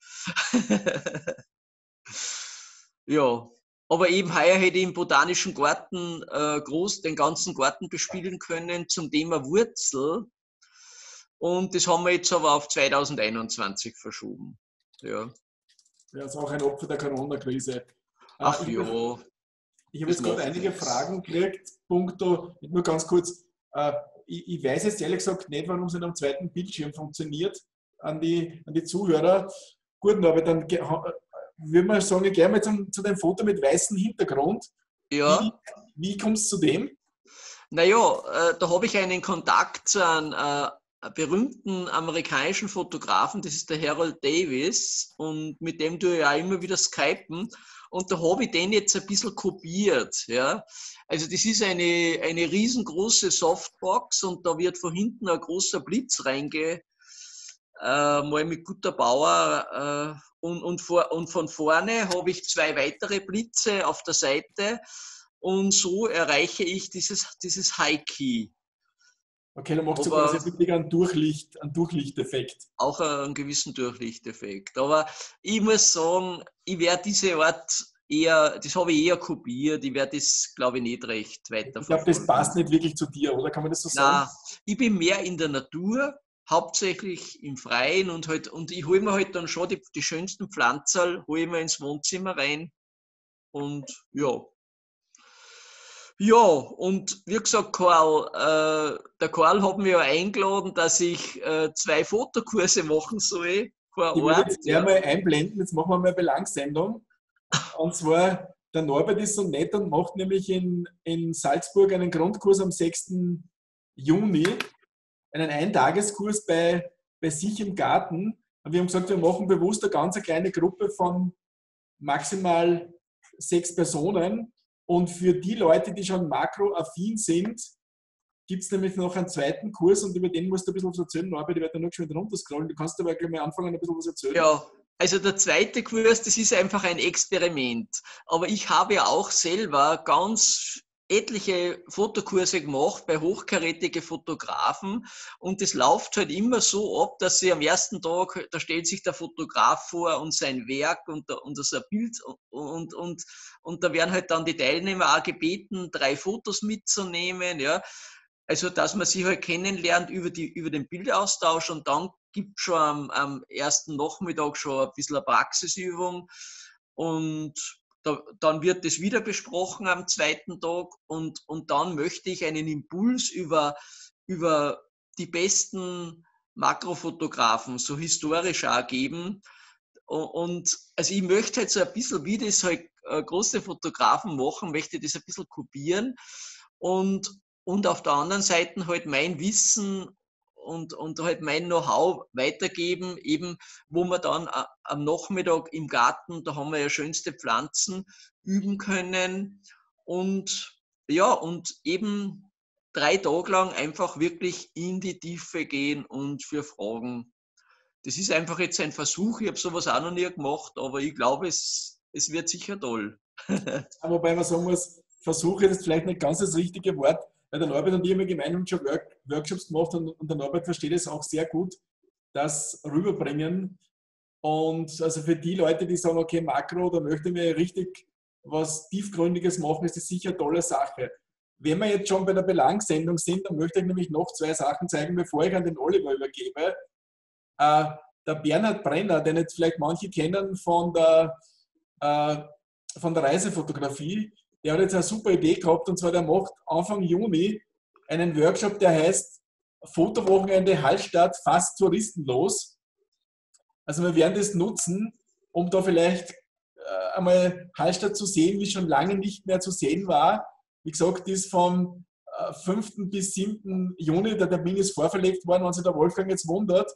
ja. Aber eben heuer hätte ich im Botanischen Garten äh, groß den ganzen Garten bespielen können zum Thema Wurzel. Und das haben wir jetzt aber auf zweitausendeinundzwanzig verschoben. Ja. Ja, ist auch ein Opfer der Corona-Krise. Ach ich ja. habe ich hab das jetzt gerade macht einige nichts. Fragen gekriegt. Punkto, nur ganz kurz. Äh, ich, ich weiß jetzt ehrlich gesagt nicht, warum es in einem zweiten Bildschirm funktioniert. An die, an die Zuhörer. Gut, aber dann ge- ha- würde man sagen, ich gehe mal zum, zu dem Foto mit weißem Hintergrund. Ja. Wie, wie kommst du zu dem? Naja, äh, da habe ich einen Kontakt zu einem äh, berühmten amerikanischen Fotografen, das ist der Harold Davis, und mit dem tue ich ja immer wieder skypen. Und da habe ich den jetzt ein bisschen kopiert. Ja. Also das ist eine, eine riesengroße Softbox und da wird von hinten ein großer Blitz reinge, äh, mal mit guter Bauer. Äh, und, und, vor, und von vorne habe ich zwei weitere Blitze auf der Seite. Und so erreiche ich dieses, dieses High Key. Okay, dann macht so Aber- quasi wirklich einen, Durchlicht, einen Durchlichteffekt. Auch einen gewissen Durchlichteffekt. Aber ich muss sagen, ich werde diese Art eher, das habe ich eher kopiert, ich werde das, glaube ich, nicht recht weiter Ich glaube, das passt nicht wirklich zu dir, oder? Kann man das so sagen? Nein, ich bin mehr in der Natur, hauptsächlich im Freien und halt, und ich hole mir halt dann schon die, die schönsten Pflanzerl, hole ich mir ins Wohnzimmer rein und ja. Ja, und wie gesagt, Karl, äh, der Karl hat mich ja eingeladen, dass ich äh, zwei Fotokurse machen soll vor Ich würde Ort. jetzt gerne mal einblenden, jetzt machen wir mal eine Belangssendung. Und zwar, der Norbert ist so nett und macht nämlich in, in Salzburg einen Grundkurs am sechsten Juni, einen Eintageskurs bei, bei sich im Garten. Und wir haben gesagt, wir machen bewusst eine ganz kleine Gruppe von maximal sechs Personen. Und für die Leute, die schon makroaffin sind, gibt es nämlich noch einen zweiten Kurs und über den musst du ein bisschen was erzählen. Norbert, ich werde da noch schon wieder runterscrollen. Du kannst aber gleich mal anfangen, ein bisschen was erzählen. Ja, also der zweite Kurs, das ist einfach ein Experiment. Aber ich habe ja auch selber ganz etliche Fotokurse gemacht bei hochkarätigen Fotografen und es läuft halt immer so ab, dass sie am ersten Tag, da stellt sich der Fotograf vor und sein Werk und, und das ein Bild und, und, und da werden halt dann die Teilnehmer auch gebeten, drei Fotos mitzunehmen, ja. Also, dass man sich halt kennenlernt über, die, über den Bildaustausch und dann gibt es schon am, am ersten Nachmittag schon ein bisschen eine Praxisübung und da, dann wird das wieder besprochen am zweiten Tag und, und dann möchte ich einen Impuls über, über die besten Makrofotografen, so historisch auch geben. Und also ich möchte halt so ein bisschen, wie das halt äh, große Fotografen machen, möchte ich das ein bisschen kopieren und, und auf der anderen Seite halt mein Wissen und, und halt mein Know-how weitergeben, eben wo wir dann äh, am Nachmittag im Garten, da haben wir ja schönste Pflanzen, üben können und ja, und eben drei Tage lang einfach wirklich in die Tiefe gehen und für Fragen. Das ist einfach jetzt ein Versuch, ich habe sowas auch noch nie gemacht, aber ich glaube, es, es wird sicher toll. Wobei man sagen muss, Versuche ist vielleicht nicht ganz das richtige Wort, weil der Norbert und ich haben gemeinsam schon Work Workshops gemacht und, und der Norbert versteht es auch sehr gut, das rüberbringen. Und also für die Leute, die sagen, okay, Makro, da möchten wir richtig was Tiefgründiges machen, ist das sicher eine tolle Sache. Wenn wir jetzt schon bei der Belangssendung sind, dann möchte ich nämlich noch zwei Sachen zeigen, bevor ich an den Oliver übergebe. Äh, der Bernhard Brenner, den jetzt vielleicht manche kennen von der, äh, von der Reisefotografie, der hat jetzt eine super Idee gehabt und zwar der macht Anfang Juni einen Workshop, der heißt Fotowochenende Hallstatt fast touristenlos. Also wir werden das nutzen, um da vielleicht äh, einmal Hallstatt zu sehen, wie schon lange nicht mehr zu sehen war. Wie gesagt, das ist vom äh, fünften bis siebten Juni, der Termin ist vorverlegt worden, wenn sich der Wolfgang jetzt wundert.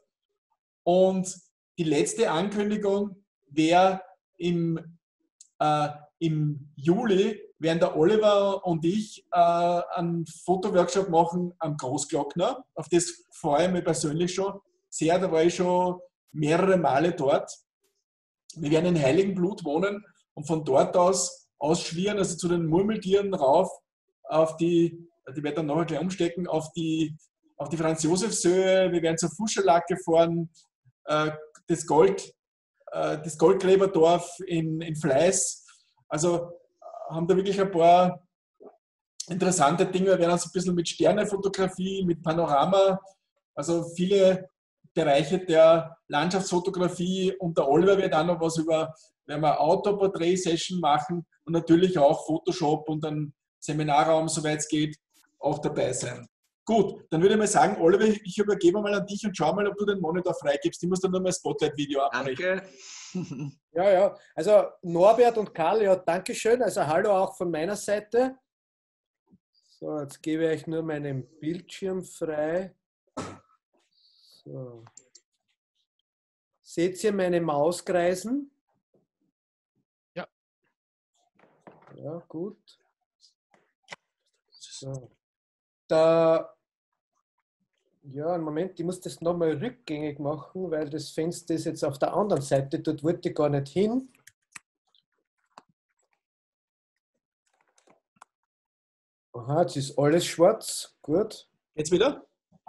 Und die letzte Ankündigung wäre im, äh, im Juli, werden der Oliver und ich äh, einen Fotoworkshop machen am Großglockner. Auf das freue ich mich persönlich schon sehr, da war ich schon mehrere Male dort. Wir werden in Heiligenblut wohnen und von dort aus ausschlieren, also zu den Murmeltieren rauf, auf die, die werde dann nachher gleich umstecken, auf die, auf die Franz-Josefs-Höhe, wir werden zur Fuscherlacke fahren, äh, das, Gold, äh, das Goldgräberdorf in, in Fleiß. Also haben da wirklich ein paar interessante Dinge. Wir werden uns ein bisschen mit Sternefotografie, mit Panorama, also viele Bereiche der Landschaftsfotografie und der Oliver wird auch noch was über, werden wir Autoporträt-Session machen und natürlich auch Photoshop und einen Seminarraum, soweit es geht, auch dabei sein. Gut, dann würde ich mal sagen, Oliver, ich übergebe mal an dich und schau mal, ob du den Monitor freigibst. Ich muss dann nur mal Spotlight-Video abbrechen. Danke. Ja, ja. Also Norbert und Karl, ja, danke schön. Also hallo auch von meiner Seite. So, jetzt gebe ich nur meinen Bildschirm frei. So. Seht ihr meine Mauskreisen? Ja. Ja, gut. So. Da, ja, einen Moment, ich muss das nochmal rückgängig machen, weil das Fenster ist jetzt auf der anderen Seite, dort wollte ich gar nicht hin. Aha, jetzt ist alles schwarz, gut. Jetzt wieder?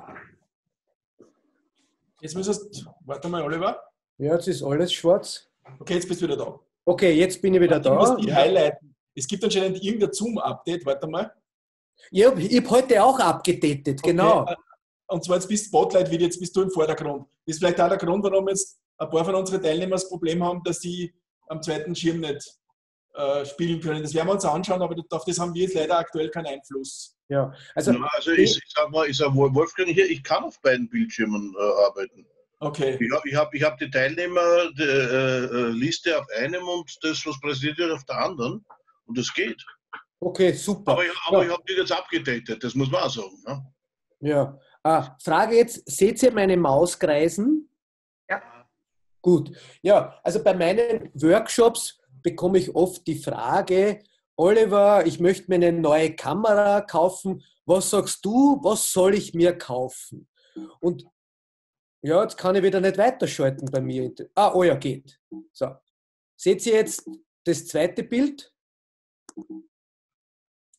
Jetzt müsstest du, warte mal, Oliver. Ja, jetzt ist alles schwarz. Okay, jetzt bist du wieder da. Okay, jetzt bin ich wieder Ich da. muss die highlighten. Es gibt anscheinend irgendein Zoom-Update, warte mal. Ja, ich habe heute auch abgedatet, genau. Okay. Und zwar jetzt bist Spotlight-Video, jetzt bist du im Vordergrund. Das ist vielleicht auch der Grund, warum jetzt ein paar von unseren Teilnehmern das Problem haben, dass sie am zweiten Schirm nicht äh, spielen können. Das werden wir uns anschauen, aber auf das haben wir jetzt leider aktuell keinen Einfluss. Ja, also, ja, also ich, ich sag mal, ich sag Wolfgang hier, ich kann auf beiden Bildschirmen äh, arbeiten. Okay. Ich habe ich hab, ich hab die Teilnehmerliste auf einem und das, was präsentiert wird, auf der anderen. Und das geht. okay, super. Aber ich, aber ja. ich habe die jetzt abgedatet, das muss man auch sagen. Ne? Ja. Ah, Frage jetzt, seht ihr meine Mauskreisen? Ja. Gut. Ja, also bei meinen Workshops bekomme ich oft die Frage, Oliver, ich möchte mir eine neue Kamera kaufen. Was sagst du, was soll ich mir kaufen? Und ja, jetzt kann ich wieder nicht weiterschalten bei mir. Ah, oh ja, geht. So. Seht ihr jetzt das zweite Bild?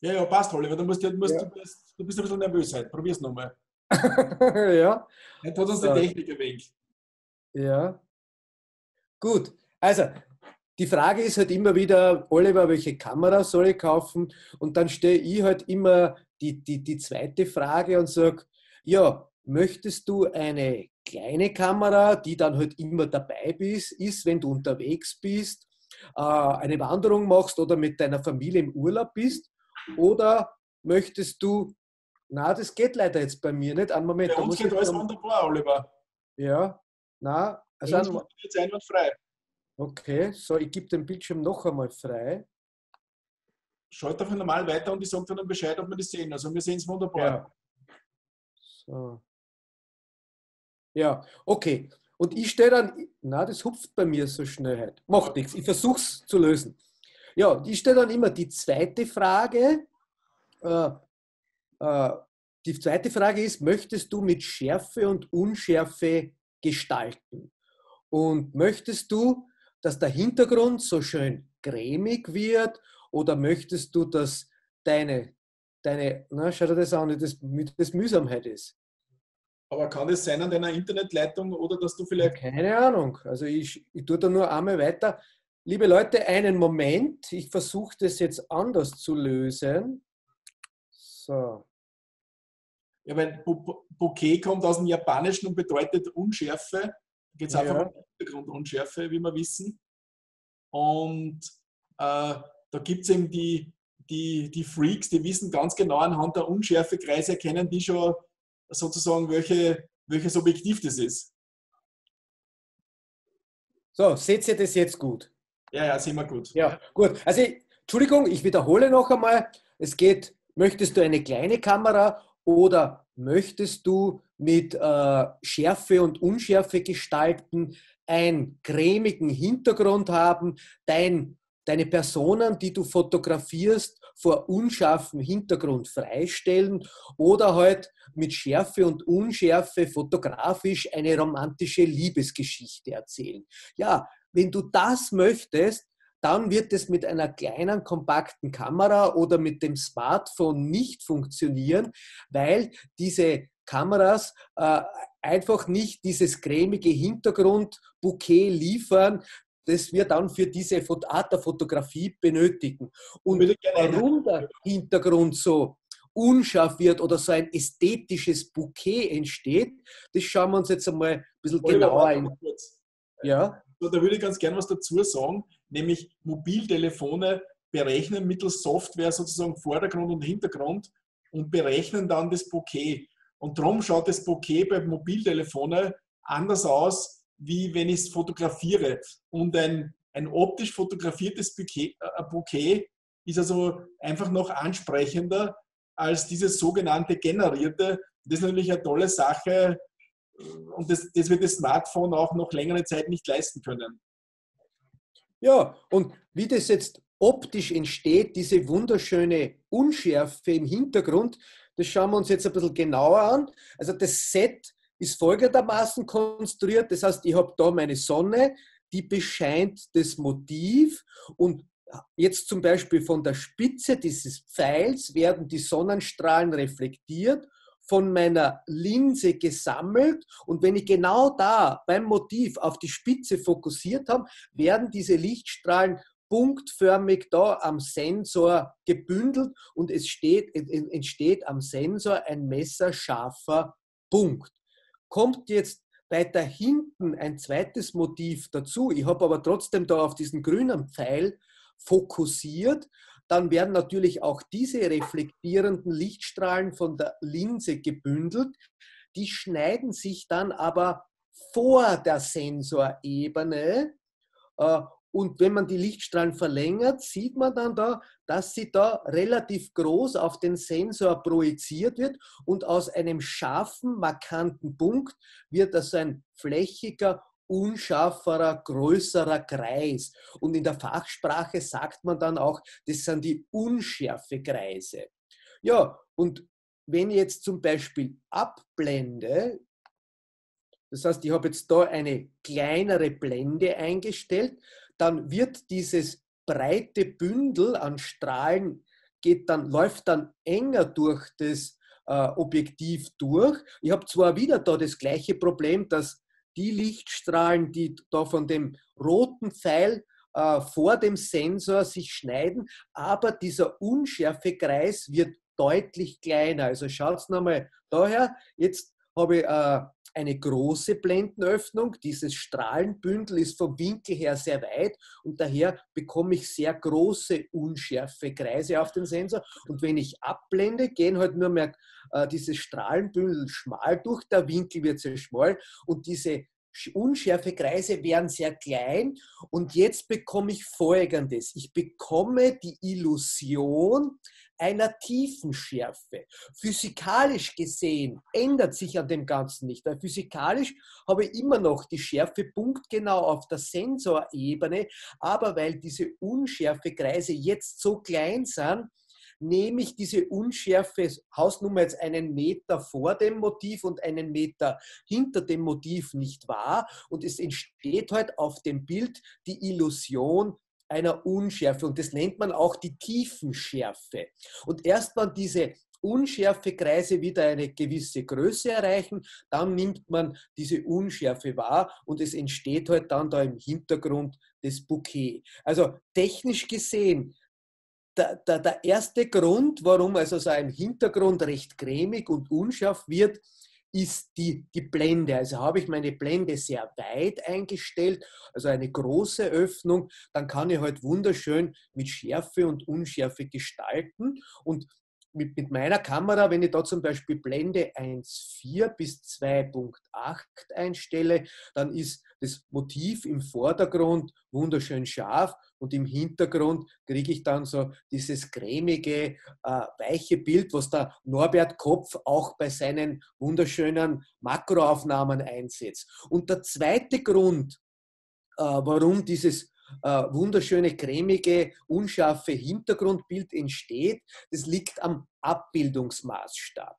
Ja, ja, passt, Oliver. Du, musst, du, musst, Ja. du, bist, du bist ein bisschen nervös heute. Probier's nochmal. Ja, Jetzt hat uns die So. Technik gewinkt. ja. Gut. Also, die Frage ist halt immer wieder, Oliver, welche Kamera soll ich kaufen? Und dann stelle ich halt immer die, die, die zweite Frage und sage, ja, möchtest du eine kleine Kamera, die dann halt immer dabei bist, ist, wenn du unterwegs bist, äh, eine Wanderung machst oder mit deiner Familie im Urlaub bist? Oder möchtest du, na, das geht leider jetzt bei mir nicht. Einen Moment, Bei da uns muss geht ich alles dann- wunderbar, Oliver. ja, na, Bei also uns ein, funktioniert es einwandfrei. okay, so, ich gebe den Bildschirm noch einmal frei. Schaut einfach normal weiter und ich sage dann Bescheid, ob wir das sehen. Also wir sehen es wunderbar. Ja. So. Ja, okay. Und ich stehe dann, na, das hupft bei mir so schnell heute. Macht nichts, ich versuche es zu lösen. Ja, ich stelle dann immer die zweite Frage. Äh, äh, die zweite Frage ist, möchtest du mit Schärfe und Unschärfe gestalten? Und möchtest du, dass der Hintergrund so schön cremig wird oder möchtest du, dass deine, deine na, schau dir das an, wie das, wie das Mühsamkeit ist? Aber kann es sein an deiner Internetleitung oder dass du vielleicht. Keine Ahnung. Also ich, ich tue da nur einmal weiter. Liebe Leute, einen Moment. Ich versuche das jetzt anders zu lösen. So. Ja, weil Bu- Bokeh kommt aus dem Japanischen und bedeutet Unschärfe. Da geht es Ja. einfach um Hintergrundunschärfe, wie wir wissen. Und äh, da gibt es eben die, die, die Freaks, die wissen ganz genau anhand der Unschärfekreise, erkennen die schon sozusagen, welche, welches Objektiv das ist. So, seht ihr das jetzt gut? Ja, ja, sehen wir gut. Ja, gut. Also, ich- Entschuldigung, ich wiederhole noch einmal. Es geht, möchtest du eine kleine Kamera oder möchtest du mit äh, Schärfe und Unschärfe gestalten, einen cremigen Hintergrund haben, dein, deine Personen, die du fotografierst, vor unscharfem Hintergrund freistellen oder halt mit Schärfe und Unschärfe fotografisch eine romantische Liebesgeschichte erzählen. Ja, wenn du das möchtest, dann wird es mit einer kleinen, kompakten Kamera oder mit dem Smartphone nicht funktionieren, weil diese Kameras äh, einfach nicht dieses cremige Hintergrundbouquet liefern, das wir dann für diese Art der Fotografie benötigen. Und Würde gerne warum der Hintergrund so unscharf wird oder so ein ästhetisches Bouquet entsteht, das schauen wir uns jetzt einmal ein bisschen Oliver, genauer warte an. mal kurz. Ja. So, da würde ich ganz gerne was dazu sagen, nämlich Mobiltelefone berechnen mittels Software sozusagen Vordergrund und Hintergrund und berechnen dann das Bokeh. Und darum schaut das Bokeh bei Mobiltelefonen anders aus, wie wenn ich es fotografiere. Und ein, ein optisch fotografiertes Bouquet, äh, Bokeh ist also einfach noch ansprechender als dieses sogenannte generierte. Das ist natürlich eine tolle Sache, und das, das wird das Smartphone auch noch längere Zeit nicht leisten können. Ja, und wie das jetzt optisch entsteht, diese wunderschöne Unschärfe im Hintergrund, das schauen wir uns jetzt ein bisschen genauer an. Also das Set ist folgendermaßen konstruiert. Das heißt, ich habe da meine Sonne, die bescheint das Motiv und jetzt zum Beispiel von der Spitze dieses Pfeils werden die Sonnenstrahlen reflektiert, von meiner Linse gesammelt und wenn ich genau da beim Motiv auf die Spitze fokussiert habe, werden diese Lichtstrahlen punktförmig da am Sensor gebündelt und es steht, entsteht am Sensor ein messerscharfer Punkt. Kommt jetzt weiter hinten ein zweites Motiv dazu, ich habe aber trotzdem da auf diesen grünen Pfeil fokussiert, dann werden natürlich auch diese reflektierenden Lichtstrahlen von der Linse gebündelt. Die schneiden sich dann aber vor der Sensorebene. Und wenn man die Lichtstrahlen verlängert, sieht man dann da, dass sie da relativ groß auf den Sensor projiziert wird und aus einem scharfen, markanten Punkt wird also ein flächiger, unscharferer, größerer Kreis. Und in der Fachsprache sagt man dann auch, das sind die Unschärfekreise. Ja, und wenn ich jetzt zum Beispiel abblende, das heißt, ich habe jetzt da eine kleinere Blende eingestellt, dann wird dieses breite Bündel an Strahlen geht dann, läuft dann enger durch das äh, Objektiv durch. Ich habe zwar wieder da das gleiche Problem, dass die Lichtstrahlen, die da von dem roten Pfeil äh, vor dem Sensor sich schneiden, aber dieser Unschärfekreis wird deutlich kleiner. Also schaut nochmal daher, jetzt habe ich äh, eine große Blendenöffnung. Dieses Strahlenbündel ist vom Winkel her sehr weit und daher bekomme ich sehr große Unschärfekreise auf den Sensor. Und wenn ich abblende, gehen halt nur mehr äh, dieses Strahlenbündel schmal durch, der Winkel wird sehr schmal und diese Unschärfekreise werden sehr klein. Und jetzt bekomme ich Folgendes. Ich bekomme die Illusion einer Tiefenschärfe. Physikalisch gesehen ändert sich an dem Ganzen nicht. Weil physikalisch habe ich immer noch die Schärfe punktgenau auf der Sensorebene, aber weil diese Unschärfekreise jetzt so klein sind, nehme ich diese Unschärfe, Hausnummer jetzt einen Meter vor dem Motiv und einen Meter hinter dem Motiv nicht wahr und es entsteht halt auf dem Bild die Illusion einer Unschärfe und das nennt man auch die Tiefenschärfe. Und erst wenn diese Unschärfekreise wieder eine gewisse Größe erreichen, dann nimmt man diese Unschärfe wahr und es entsteht halt dann da im Hintergrund das Bouquet. Also technisch gesehen, Der, der, der erste Grund, warum also so ein Hintergrund recht cremig und unscharf wird, ist die, die Blende. Also habe ich meine Blende sehr weit eingestellt, also eine große Öffnung, dann kann ich halt wunderschön mit Schärfe und Unschärfe gestalten. Und mit, mit meiner Kamera, wenn ich da zum Beispiel Blende eins Komma vier bis zwei Komma acht einstelle, dann ist das Motiv im Vordergrund wunderschön scharf und im Hintergrund kriege ich dann so dieses cremige, äh, weiche Bild, was der Norbert Kopf auch bei seinen wunderschönen Makroaufnahmen einsetzt. Und der zweite Grund, äh, warum dieses äh, wunderschöne, cremige, unscharfe Hintergrundbild entsteht, das liegt am Abbildungsmaßstab.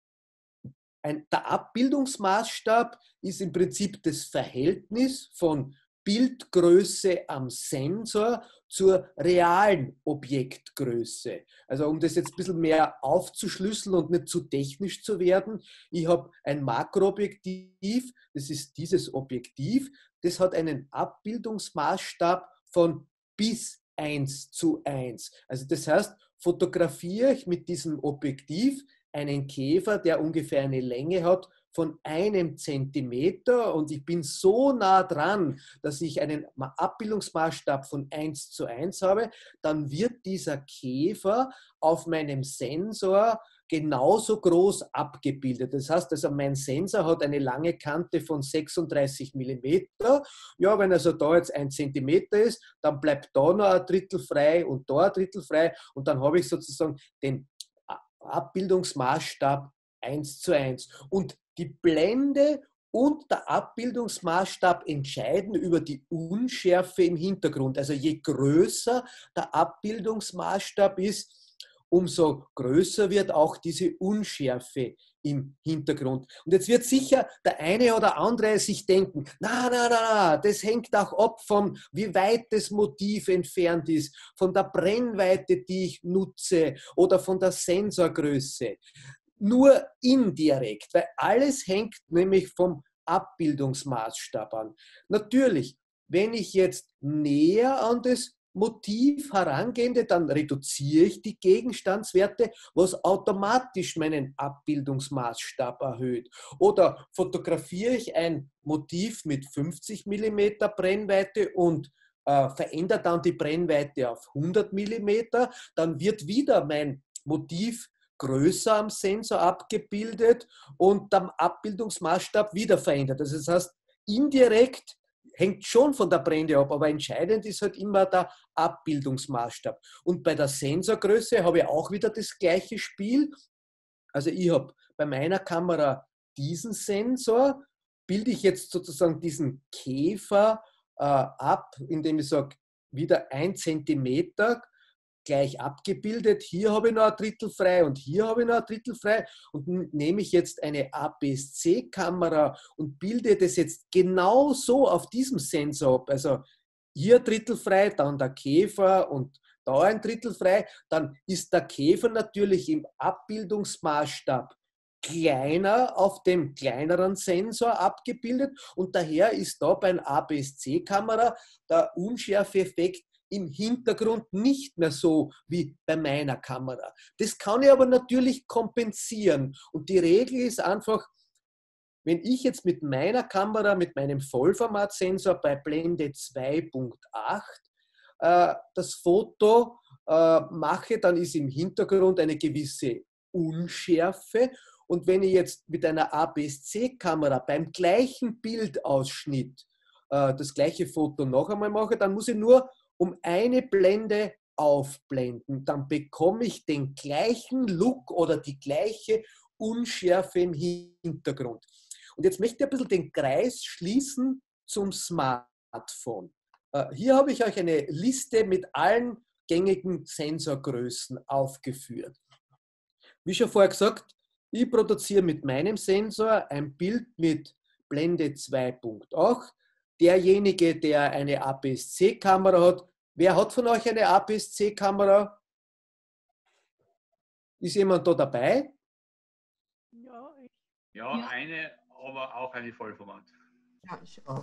Ein, der Abbildungsmaßstab ist im Prinzip das Verhältnis von Bildgröße am Sensor zur realen Objektgröße. Also um das jetzt ein bisschen mehr aufzuschlüsseln und nicht zu technisch zu werden, ich habe ein Makroobjektiv, das ist dieses Objektiv, das hat einen Abbildungsmaßstab von bis eins zu eins. Also das heißt, fotografiere ich mit diesem Objektiv einen Käfer, der ungefähr eine Länge hat von einem Zentimeter und ich bin so nah dran, dass ich einen Abbildungsmaßstab von eins zu eins habe, dann wird dieser Käfer auf meinem Sensor genauso groß abgebildet. Das heißt, also mein Sensor hat eine lange Kante von sechsunddreißig Millimeter. Ja, wenn also da jetzt ein Zentimeter ist, dann bleibt da noch ein Drittel frei und da ein Drittel frei und dann habe ich sozusagen den Abbildungsmaßstab eins zu eins. Und die Blende und der Abbildungsmaßstab entscheiden über die Unschärfe im Hintergrund. Also je größer der Abbildungsmaßstab ist, umso größer wird auch diese Unschärfe im Hintergrund. Und jetzt wird sicher der eine oder andere sich denken, na, na, na, na, das hängt auch ab von wie weit das Motiv entfernt ist, von der Brennweite, die ich nutze oder von der Sensorgröße. Nur indirekt, weil alles hängt nämlich vom Abbildungsmaßstab an. Natürlich, wenn ich jetzt näher an das Motiv herangehende, dann reduziere ich die Gegenstandswerte, was automatisch meinen Abbildungsmaßstab erhöht. Oder fotografiere ich ein Motiv mit fünfzig Millimeter Brennweite und äh, verändere dann die Brennweite auf hundert Millimeter, dann wird wieder mein Motiv größer am Sensor abgebildet und am Abbildungsmaßstab wieder verändert. Also das heißt, indirekt hängt schon von der Blende ab, aber entscheidend ist halt immer der Abbildungsmaßstab. Und bei der Sensorgröße habe ich auch wieder das gleiche Spiel. Also ich habe bei meiner Kamera diesen Sensor, bilde ich jetzt sozusagen diesen Käfer äh, ab, indem ich sage, wieder ein Zentimeter gleich abgebildet. Hier habe ich noch ein Drittel frei und hier habe ich noch ein Drittel frei. Und nehme ich jetzt eine A P S C-Kamera und bilde das jetzt genau so auf diesem Sensor ab. Also hier ein Drittel frei, dann der Käfer und da ein Drittel frei, dann ist der Käfer natürlich im Abbildungsmaßstab kleiner auf dem kleineren Sensor abgebildet und daher ist da bei einer A P S C-Kamera der Unschärfeeffekt im Hintergrund nicht mehr so wie bei meiner Kamera. Das kann ich aber natürlich kompensieren und die Regel ist einfach, wenn ich jetzt mit meiner Kamera, mit meinem Vollformatsensor bei Blende zwei Punkt acht äh, das Foto äh, mache, dann ist im Hintergrund eine gewisse Unschärfe. Und wenn ich jetzt mit einer A P S C-Kamera beim gleichen Bildausschnitt äh, das gleiche Foto noch einmal mache, dann muss ich nur um eine Blende aufblenden. Dann bekomme ich den gleichen Look oder die gleiche Unschärfe im Hintergrund. Und jetzt möchte ich ein bisschen den Kreis schließen zum Smartphone. Äh, hier habe ich euch eine Liste mit allen gängigen Sensorgrößen aufgeführt. Wie schon vorher gesagt, ich produziere mit meinem Sensor ein Bild mit Blende zwei Punkt acht. Derjenige, der eine A P S C-Kamera hat, wer hat von euch eine A P S C-Kamera? Ist jemand da dabei? Ja, ich. Ja, Ja. eine, aber auch eine Vollformat. Ja, ich auch.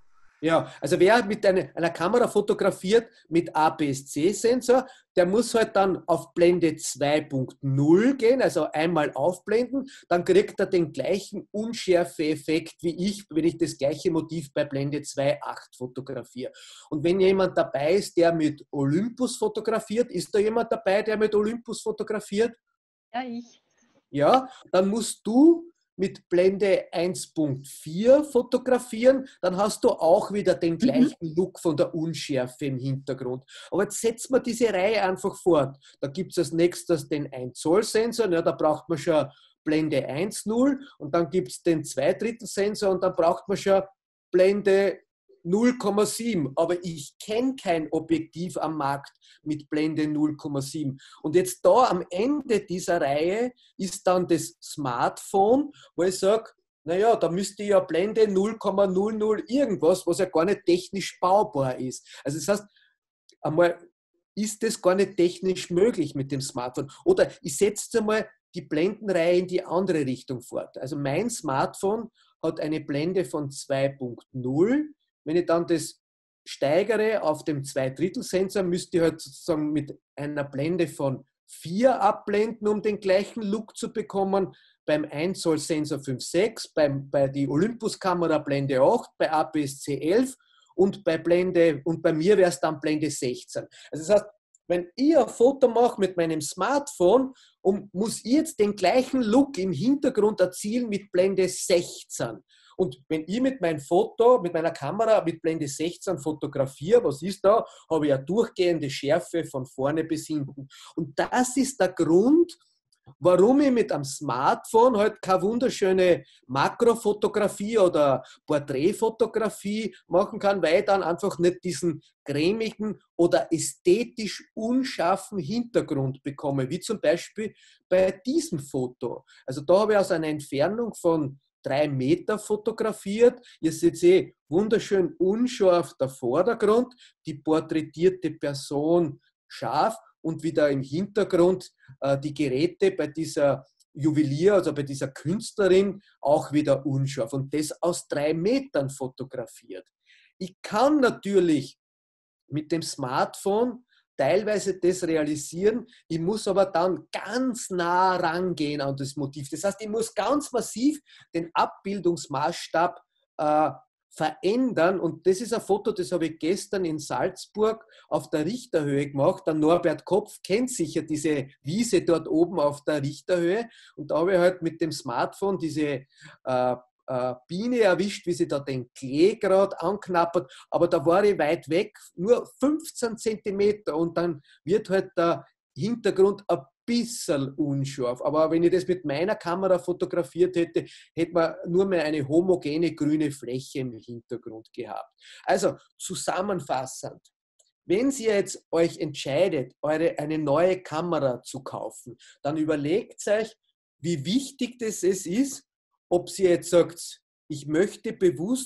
Ja, also wer mit einer, einer Kamera fotografiert mit A P S C-Sensor, der muss halt dann auf Blende zwei Punkt null gehen, also einmal aufblenden, dann kriegt er den gleichen Unschärfeeffekt wie ich, wenn ich das gleiche Motiv bei Blende zwei Punkt acht fotografiere. Und wenn jemand dabei ist, der mit Olympus fotografiert, ist da jemand dabei, der mit Olympus fotografiert? Ja, ich. Ja, dann musst du mit Blende eins Punkt vier fotografieren, dann hast du auch wieder den gleichen mhm. Look von der Unschärfe im Hintergrund. Aber jetzt setzen wir diese Reihe einfach fort. Da gibt es als nächstes den ein Zoll Sensor, ja, da braucht man schon Blende eins Komma null und dann gibt es den zwei Drittel Sensor und dann braucht man schon Blende null Komma sieben. Aber ich kenne kein Objektiv am Markt mit Blende null Komma sieben. Und jetzt da am Ende dieser Reihe ist dann das Smartphone, wo ich sage, naja, da müsste ich ja Blende null Komma null null irgendwas, was ja gar nicht technisch baubar ist. Also das heißt, einmal ist das gar nicht technisch möglich mit dem Smartphone. Oder ich setze einmal die Blendenreihe in die andere Richtung fort. Also mein Smartphone hat eine Blende von zwei Punkt null. Wenn ich dann das steigere auf dem zwei Drittel Sensor, müsste ich halt sozusagen mit einer Blende von vier abblenden, um den gleichen Look zu bekommen. Beim ein Zoll Sensor fünf Komma sechs, beim, bei die Olympus-Kamera Blende acht, bei A P S C elf und bei Blende, und bei mir wäre es dann Blende sechzehn. Also das heißt, wenn ich ein Foto mache mit meinem Smartphone, und muss ich jetzt den gleichen Look im Hintergrund erzielen mit Blende sechzehn. Und wenn ich mit meinem Foto, mit meiner Kamera mit Blende sechzehn fotografiere, was ist da? Habe ich eine durchgehende Schärfe von vorne bis hinten. Und das ist der Grund, warum ich mit einem Smartphone halt keine wunderschöne Makrofotografie oder Porträtfotografie machen kann, weil ich dann einfach nicht diesen cremigen oder ästhetisch unscharfen Hintergrund bekomme, wie zum Beispiel bei diesem Foto. Also da habe ich aus einer Entfernung von drei Meter fotografiert. Ihr seht eh wunderschön unscharf der Vordergrund, die porträtierte Person scharf und wieder im Hintergrund äh, die Geräte bei dieser Juwelier, also bei dieser Künstlerin, auch wieder unscharf. Und das aus drei Metern fotografiert. Ich kann natürlich mit dem Smartphone teilweise das realisieren. Ich muss aber dann ganz nah rangehen an das Motiv. Das heißt, ich muss ganz massiv den Abbildungsmaßstab äh, verändern. Und das ist ein Foto, das habe ich gestern in Salzburg auf der Richterhöhe gemacht. Der Norbert Kopf kennt sicher diese Wiese dort oben auf der Richterhöhe. Und da habe ich halt mit dem Smartphone diese äh, Biene erwischt, wie sie da den Klee gerade anknappert, aber da war ich weit weg, nur fünfzehn Zentimeter und dann wird halt der Hintergrund ein bisschen unscharf. Aber wenn ich das mit meiner Kamera fotografiert hätte, hätte man nur mehr eine homogene grüne Fläche im Hintergrund gehabt. Also zusammenfassend, wenn ihr jetzt euch entscheidet, eure, eine neue Kamera zu kaufen, dann überlegt euch, wie wichtig das ist, ob sie jetzt sagt, ich möchte bewusst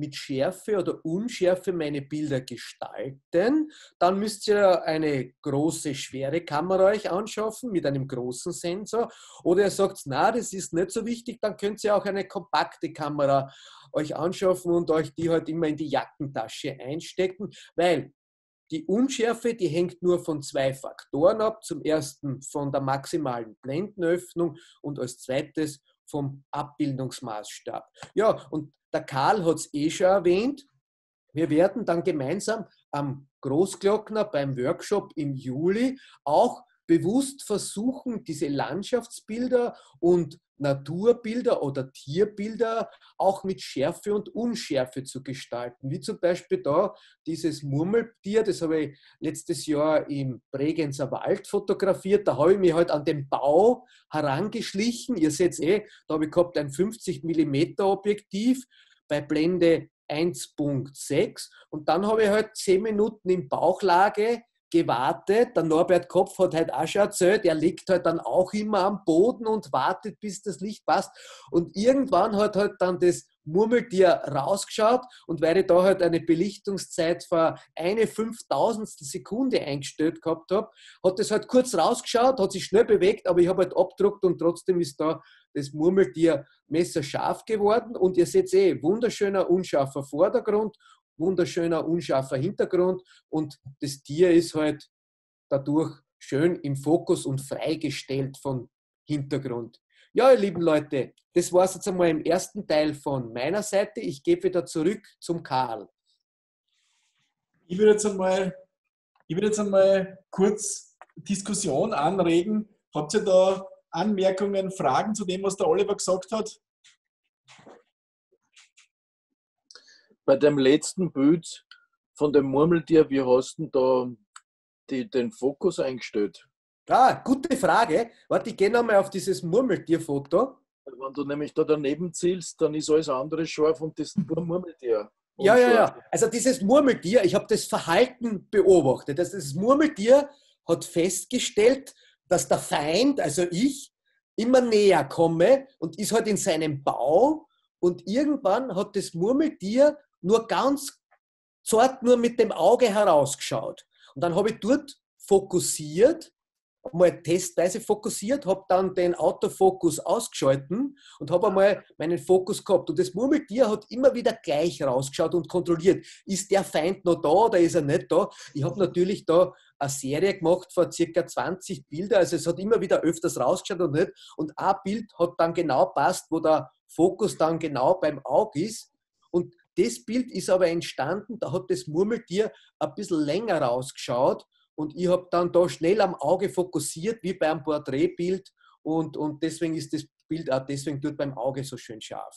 mit Schärfe oder Unschärfe meine Bilder gestalten, dann müsst ihr eine große, schwere Kamera euch anschaffen mit einem großen Sensor. Oder ihr sagt, na, das ist nicht so wichtig, dann könnt ihr auch eine kompakte Kamera euch anschaffen und euch die halt immer in die Jackentasche einstecken, weil die Unschärfe, die hängt nur von zwei Faktoren ab. Zum ersten von der maximalen Blendenöffnung und als zweites vom Abbildungsmaßstab. Ja, und der Karl hat es eh schon erwähnt. Wir werden dann gemeinsam am Großglockner beim Workshop im Juli auch bewusst versuchen, diese Landschaftsbilder und Naturbilder oder Tierbilder auch mit Schärfe und Unschärfe zu gestalten. Wie zum Beispiel da dieses Murmeltier, das habe ich letztes Jahr im Bregenzer Wald fotografiert. Da habe ich mich halt an den Bau herangeschlichen. Ihr seht eh, da habe ich gehabt ein fünfzig Millimeter Objektiv bei Blende eins Komma sechs und dann habe ich halt zehn Minuten in Bauchlage gewartet. Der Norbert Kopf hat halt auch schon erzählt, er liegt halt dann auch immer am Boden und wartet, bis das Licht passt. Und irgendwann hat halt dann das Murmeltier rausgeschaut und weil ich da halt eine Belichtungszeit für eine Fünftausendstel Sekunde eingestellt gehabt habe, hat das halt kurz rausgeschaut, hat sich schnell bewegt, aber ich habe halt abgedruckt und trotzdem ist da das Murmeltier messerscharf geworden. Und ihr seht eh, wunderschöner, unscharfer Vordergrund, wunderschöner, unscharfer Hintergrund und das Tier ist halt dadurch schön im Fokus und freigestellt von Hintergrund. Ja, ihr lieben Leute, das war es jetzt einmal im ersten Teil von meiner Seite. Ich gebe wieder zurück zum Karl. Ich würde jetzt einmal, ich würde jetzt einmal kurz Diskussion anregen. Habt ihr da Anmerkungen, Fragen zu dem, was der Oliver gesagt hat? Bei dem letzten Bild von dem Murmeltier, wie hast du da die, den Fokus eingestellt? Ah, gute Frage. Warte, ich gehe nochmal auf dieses Murmeltierfoto. Wenn du nämlich da daneben zielst, dann ist alles andere scharf und das ist nur Murmeltier. Ja, ja, unscharf. ja. Also dieses Murmeltier, ich habe das Verhalten beobachtet. Also das Murmeltier hat festgestellt, dass der Feind, also ich, immer näher komme und ist halt in seinem Bau und irgendwann hat das Murmeltier nur ganz zart nur mit dem Auge herausgeschaut. Und dann habe ich dort fokussiert, mal testweise fokussiert, habe dann den Autofokus ausgeschalten und habe einmal meinen Fokus gehabt. Und das Murmeltier hat immer wieder gleich rausgeschaut und kontrolliert, ist der Feind noch da oder ist er nicht da? Ich habe natürlich da eine Serie gemacht vor circa zwanzig Bilder, also es hat immer wieder öfters rausgeschaut und nicht. Und ein Bild hat dann genau passt, wo der Fokus dann genau beim Auge ist. Und das Bild ist aber entstanden, da hat das Murmeltier ein bisschen länger rausgeschaut und ich habe dann da schnell am Auge fokussiert, wie beim Porträtbild und, und deswegen ist das Bild auch deswegen dort beim Auge so schön scharf.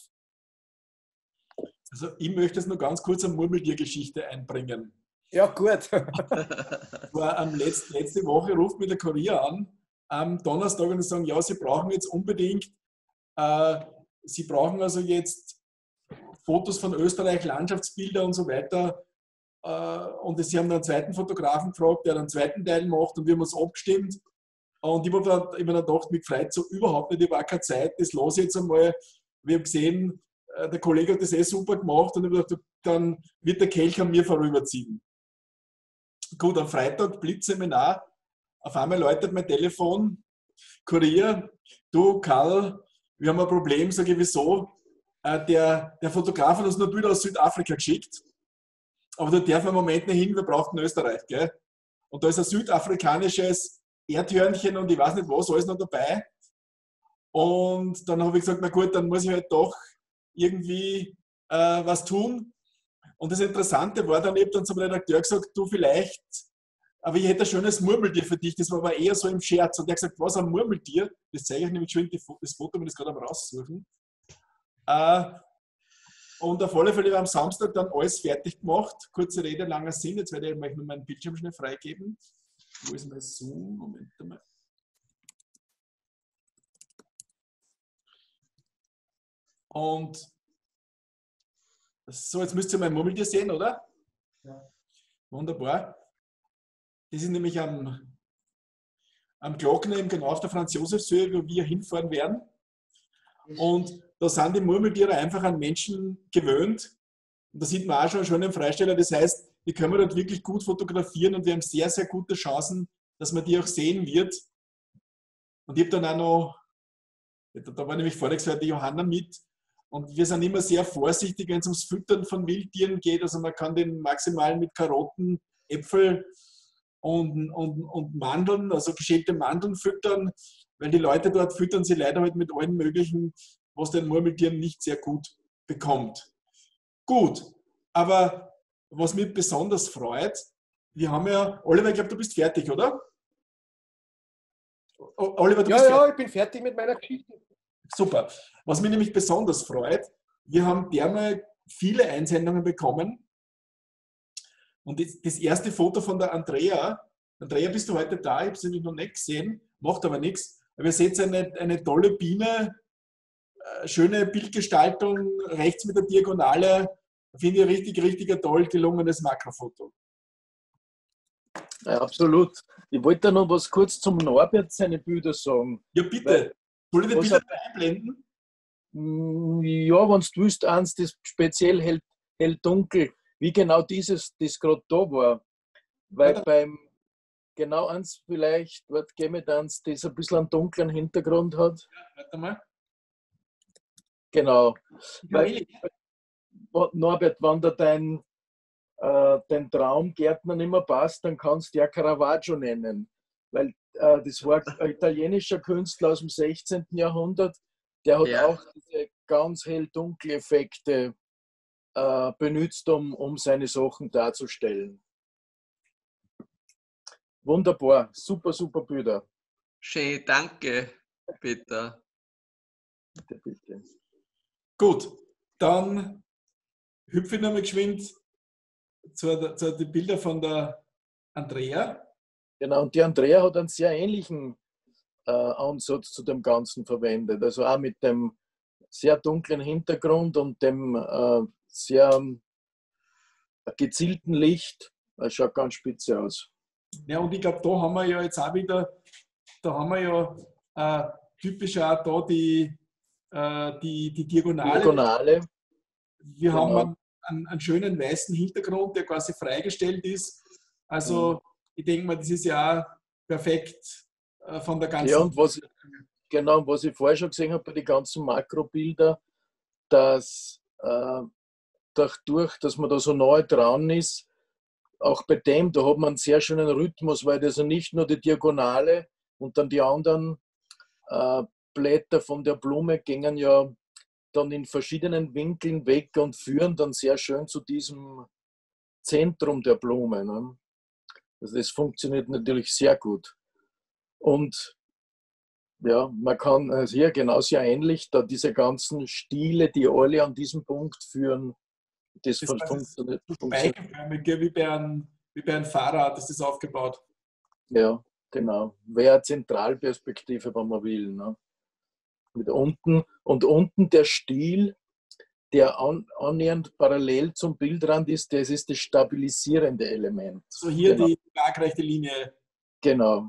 Also ich möchte jetzt nur ganz kurz eine Murmeltiergeschichte einbringen. Ja, gut. War am Letz, letzte Woche ruft mir der Kurier an, am Donnerstag und sagen, ja, Sie brauchen jetzt unbedingt, äh, Sie brauchen also jetzt Fotos von Österreich, Landschaftsbilder und so weiter. Und sie haben dann einen zweiten Fotografen gefragt, der einen zweiten Teil macht und wir haben uns abgestimmt. Und ich habe dann, hab mir dann gedacht, mich freut so überhaupt nicht, ich habe auch keine Zeit, das lasse ich jetzt einmal. Wir haben gesehen, der Kollege hat das eh super gemacht und ich habe gedacht, dann wird der Kelch an mir vorüberziehen. Gut, am Freitag, Blitzseminar, auf einmal läutet mein Telefon, Kurier, du Karl, wir haben ein Problem, sage ich, wieso? Der, der Fotograf hat uns nur Bilder aus Südafrika geschickt, aber da darf man im Moment nicht hin, wir brauchen Österreich. Gell? Und da ist ein südafrikanisches Erdhörnchen und ich weiß nicht was, alles noch dabei. Und dann habe ich gesagt, na gut, dann muss ich halt doch irgendwie äh, was tun. Und das Interessante war dann, ich habe dann zum Redakteur gesagt, du vielleicht, aber ich hätte ein schönes Murmeltier für dich, das war aber eher so im Scherz. Und der hat gesagt, was, ein Murmeltier? Das zeige ich nämlich schön, das Foto, wenn ich es gerade am raussuchen. Äh, und auf alle Fälle war am Samstag dann alles fertig gemacht. Kurze Rede, langer Sinn. Jetzt werde ich euch nur meinen Bildschirm schnell freigeben. Wo ist mein Zoom? Moment mal. Und so, jetzt müsst ihr mein Murmeltier sehen, oder? Ja. Wunderbar. Das ist nämlich am, am Glockner, eben genau auf der Franz-Josefs-Höhe, wo wir hinfahren werden. Und da sind die Murmeltiere einfach an Menschen gewöhnt. Und da sieht man auch schon, schon einen Freisteller. Das heißt, die können wir dort wirklich gut fotografieren und wir haben sehr, sehr gute Chancen, dass man die auch sehen wird. Und ich habe dann auch noch, da war nämlich voriges Jahr die Johanna mit, und wir sind immer sehr vorsichtig, wenn es ums Füttern von Wildtieren geht. Also man kann den maximal mit Karotten, Äpfel und, und, und Mandeln, also geschälte Mandeln füttern, weil die Leute dort füttern sie leider halt mit allen möglichen, was den Murmeltieren nicht sehr gut bekommt. Gut, aber was mich besonders freut, wir haben ja, Oliver, ich glaube, du bist fertig, oder? O- Oliver, du Ja, bist ja, fertig. ich bin fertig mit meiner Geschichte. Super. Was mich nämlich besonders freut, wir haben dermal viele Einsendungen bekommen. Und das, das erste Foto von der Andrea, Andrea, bist du heute da? Ich habe sie nämlich noch nicht gesehen, macht aber nichts. Aber ihr seht eine, eine tolle Biene, äh, schöne Bildgestaltung, rechts mit der Diagonale. Finde ich richtig, richtig ein toll gelungenes Makrofoto. Ja, absolut. Ich wollte noch was kurz zum Norbert seine Bilder sagen. Ja, bitte. Weil- Soll ich die was Bilder hat- einblenden? Mm, Ja, wenn du willst, eins, das speziell hell, hell dunkel, wie genau dieses, das gerade da war. Weil Ja, dann- beim, genau eins vielleicht, warte, geh mit eins, das ein bisschen einen dunklen Hintergrund hat. Warte mal. Genau. Ich Weil, Norbert, wenn da dein, äh, dein Traumgärtner nicht mehr passt, dann kannst du ja Caravaggio nennen. Weil äh, das war ein italienischer Künstler aus dem sechzehnten. Jahrhundert, der hat Ja. auch diese ganz hell-dunkle Effekte äh, benutzt, um, um seine Sachen darzustellen. Wunderbar, super, super Bilder. Schön, danke, Peter. Bitte, bitte. Gut, dann hüpfe ich nochmal geschwind zu, zu den Bildern von der Andrea. Genau, und die Andrea hat einen sehr ähnlichen äh, Ansatz zu dem Ganzen verwendet. Also auch mit dem sehr dunklen Hintergrund und dem äh, sehr ähm, gezielten Licht. Das schaut ganz spitze aus. Ja, und ich glaube, da haben wir ja jetzt auch wieder, da haben wir ja äh, typisch auch da die, äh, die, die Diagonale. Diagonale. Wir genau. haben einen, einen, einen schönen weißen Hintergrund, der quasi freigestellt ist. Also Mhm. ich denke mal, das ist ja auch perfekt äh, von der ganzen... Ja, und was, genau, was ich vorher schon gesehen habe bei den ganzen Makrobildern, dass äh, dadurch, dass man da so nahe dran ist, auch bei dem, da hat man einen sehr schönen Rhythmus, weil das ja nicht nur die Diagonale und dann die anderen äh, Blätter von der Blume gingen ja dann in verschiedenen Winkeln weg und führen dann sehr schön zu diesem Zentrum der Blume. Ne? Also das funktioniert natürlich sehr gut. Und ja, man kann also hier genauso ähnlich, da diese ganzen Stile, die alle an diesem Punkt führen, das, Das fun- heißt, funktioniert. so funktioniert. speicherförmig, gell, wie bei einem, wie bei einem Fahrrad ist das aufgebaut. Ja, genau. Wäre eine Zentralperspektive, wenn man will. Ne? Mit unten und unten der Stiel, der an, annähernd parallel zum Bildrand ist, das ist das stabilisierende Element. So hier Genau. die waagrechte Linie. Genau.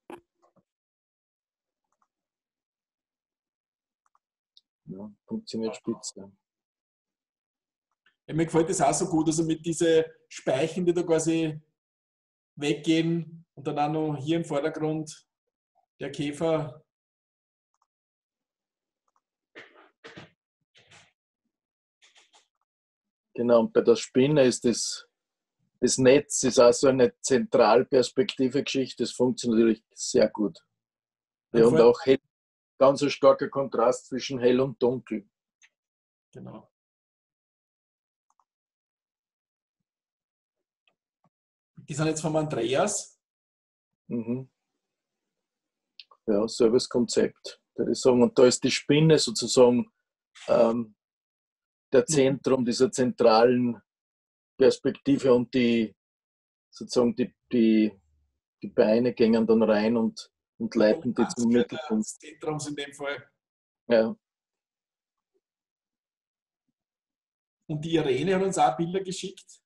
Ja, funktioniert spitze. Ja, mir gefällt das auch so gut, also mit diesen Speichen, die da quasi weggehen und dann auch noch hier im Vordergrund der Käfer. Genau, und bei der Spinne ist das, das Netz ist auch so eine Zentralperspektive-Geschichte, das funktioniert natürlich sehr gut. Ja, und auch hell, ganz ein starker Kontrast zwischen hell und dunkel. Genau. Die sind jetzt vom Andreas. Mhm. Ja, selbes Konzept, würde ich sagen. Und da ist die Spinne sozusagen ähm, der Zentrum dieser zentralen Perspektive und die sozusagen die, die, die Beine gehen dann rein und, und leiten die zum Mittelpunkt. Des Zentrums in dem Fall. Ja. Und die Irene hat uns auch Bilder geschickt.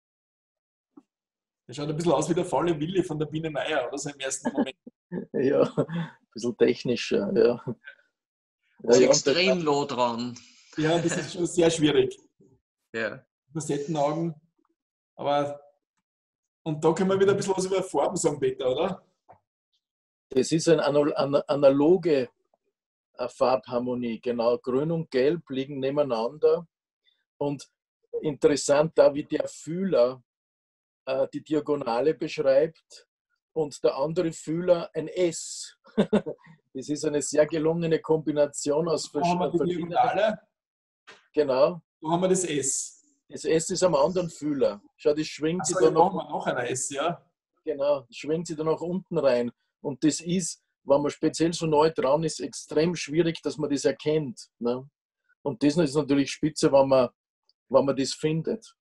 Der schaut ein bisschen aus wie der faule Willi von der Biene Meier, oder so im ersten Moment. Ja, ein bisschen technischer, ja. Ist Ja, ja, und extrem nah dran. Ja, das ist schon sehr schwierig. Ja. Facettenaugen. Aber, und da können wir wieder ein bisschen was über Farben sagen, Peter, oder? Das ist eine analoge Farbharmonie, genau. Grün und Gelb liegen nebeneinander. Und interessant da, wie der Fühler äh, die Diagonale beschreibt und der andere Fühler ein S. Das ist eine sehr gelungene Kombination aus Da haben wir die verschiedenen. Diagonale, Genau. da haben wir das S. Das S ist am anderen Fühler. Schau, das schwingt sich Achso, da ja, da haben noch, wir noch ein S, ja. genau, das schwingt sich da nach unten rein. Und das ist, wenn man speziell so neu dran ist, extrem schwierig, dass man das erkennt. Ne? Und das ist natürlich spitze, wenn man, wenn man das findet.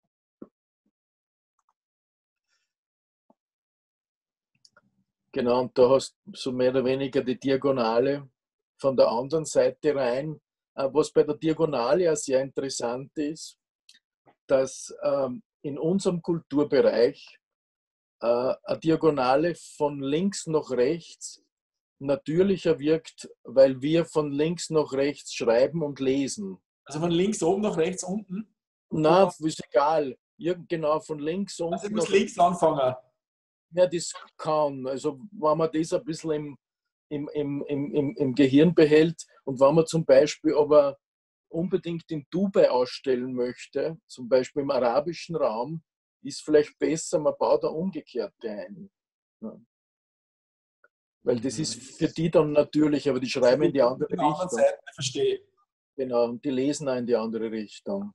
Genau, und da hast du so mehr oder weniger die Diagonale von der anderen Seite rein. Was bei der Diagonale ja sehr interessant ist, dass ähm, in unserem Kulturbereich äh, eine Diagonale von links nach rechts natürlicher wirkt, weil wir von links nach rechts schreiben und lesen. Also von links oben nach rechts unten? Na, ist egal. Irgend genau, von links unten. Also ich muss nach links anfangen. Ja, das kann. Also wenn man das ein bisschen im, im, im, im, im, im Gehirn behält und wenn man zum Beispiel aber unbedingt in Dubai ausstellen möchte, zum Beispiel im arabischen Raum, ist vielleicht besser, man baut eine umgekehrte ein. Ja. Weil das ist für die dann natürlich, aber die schreiben in die andere Die anderen Richtung. Seiten, ich verstehe. Genau, und die lesen auch in die andere Richtung.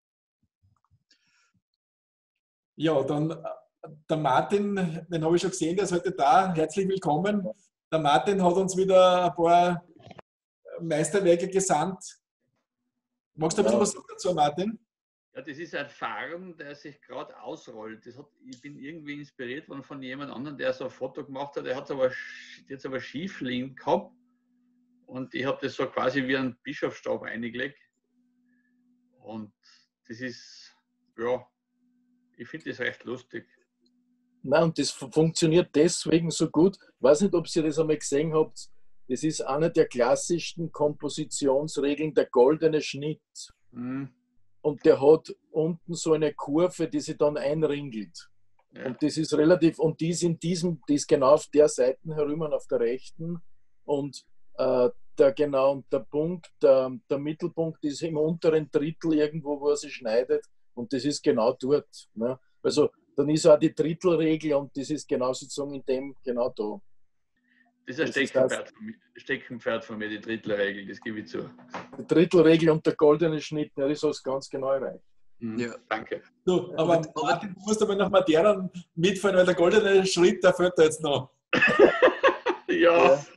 Ja, dann äh, der Martin, den habe ich schon gesehen, der ist heute da. Herzlich willkommen. Der Martin hat uns wieder ein paar Meisterwerke gesandt. Magst du ein bisschen was sagen dazu, Martin? Ja, das ist ein Farn, der sich gerade ausrollt. Das hat, ich bin irgendwie inspiriert worden von jemand anderem, der so ein Foto gemacht hat. Der hat aber, jetzt aber schief liegen gehabt. Und ich habe das so quasi wie einen Bischofsstab eingelegt. Und das ist, ja, ich finde das recht lustig. Nein, und das funktioniert deswegen so gut. Ich weiß nicht, ob ihr das einmal gesehen habt. Das ist eine der klassischsten Kompositionsregeln, der goldene Schnitt. Mhm. Und der hat unten so eine Kurve, die sich dann einringelt. Ja. Und das ist relativ, und die ist in diesem, die ist genau auf der Seite herüber, auf der rechten. Und äh, der genau, und der Punkt, der, der Mittelpunkt ist im unteren Drittel irgendwo, wo er sich schneidet. Und das ist genau dort. Ne? Also dann ist auch die Drittelregel und das ist genau sozusagen in dem, genau da. Das ist ein Das ist Steckenpferd von, mir, Steckenpferd von mir, die Drittelregel, das gebe ich zu. Die Drittelregel und der goldene Schnitt, ja, das ist ganz genau rein. Mhm. Ja. Danke. Du, aber Martin, du musst aber nach Madeira mitfahren, weil der goldene Schritt, der fällt da jetzt noch. Ja. Ja.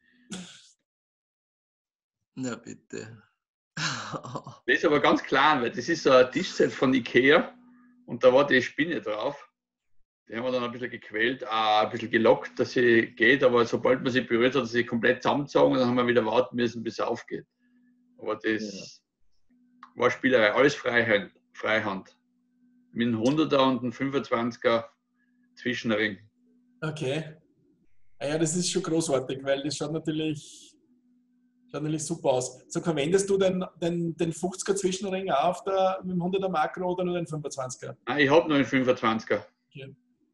Na bitte. Das ist aber ganz klar, weil das ist so ein Tischset von Ikea und da war die Spinne drauf. Die haben wir dann ein bisschen gequält, auch ein bisschen gelockt, dass sie geht, aber sobald man sie berührt hat, hat sie komplett zusammengezogen und dann haben wir wieder warten müssen, bis sie aufgeht. Aber das ja. war Spielerei, alles Freihand, Freihand. Mit einem hunderter und einem fünfundzwanziger Zwischenring. Okay. Ja, das ist schon großartig, weil das schaut natürlich, schaut natürlich super aus. So, verwendest du den, den, den fünfziger Zwischenring auch auf der, mit dem hunderter Makro oder nur den fünfundzwanziger? Nein, ich habe nur einen fünfundzwanziger. Okay.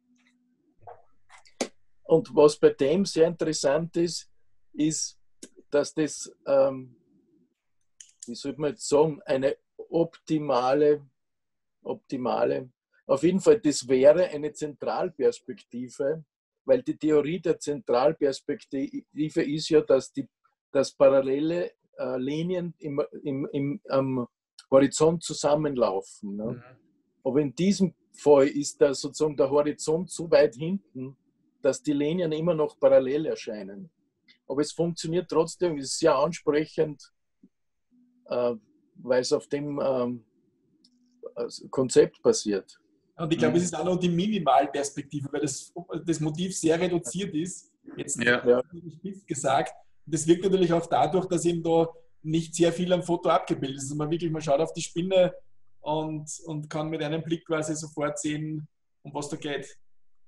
Und was bei dem sehr interessant ist, ist, dass das, ähm, wie soll man jetzt sagen, eine optimale, optimale, auf jeden Fall, das wäre eine Zentralperspektive, weil die Theorie der Zentralperspektive ist ja, dass, die, dass parallele äh, Linien im, im, im, am Horizont zusammenlaufen. Ne? Mhm. Aber in diesem Fall ist da sozusagen der Horizont so weit hinten, dass die Linien immer noch parallel erscheinen. Aber es funktioniert trotzdem, es ist sehr ansprechend, äh, weil es auf dem ähm, Konzept basiert. Und ich glaube, es ist auch noch die Minimalperspektive, weil das, das Motiv sehr reduziert ist, jetzt ja. spitz gesagt. Das wirkt natürlich auch dadurch, dass eben da nicht sehr viel am Foto abgebildet ist. Also man wirklich mal schaut auf die Spinne und, und kann mit einem Blick quasi sofort sehen, um was da geht.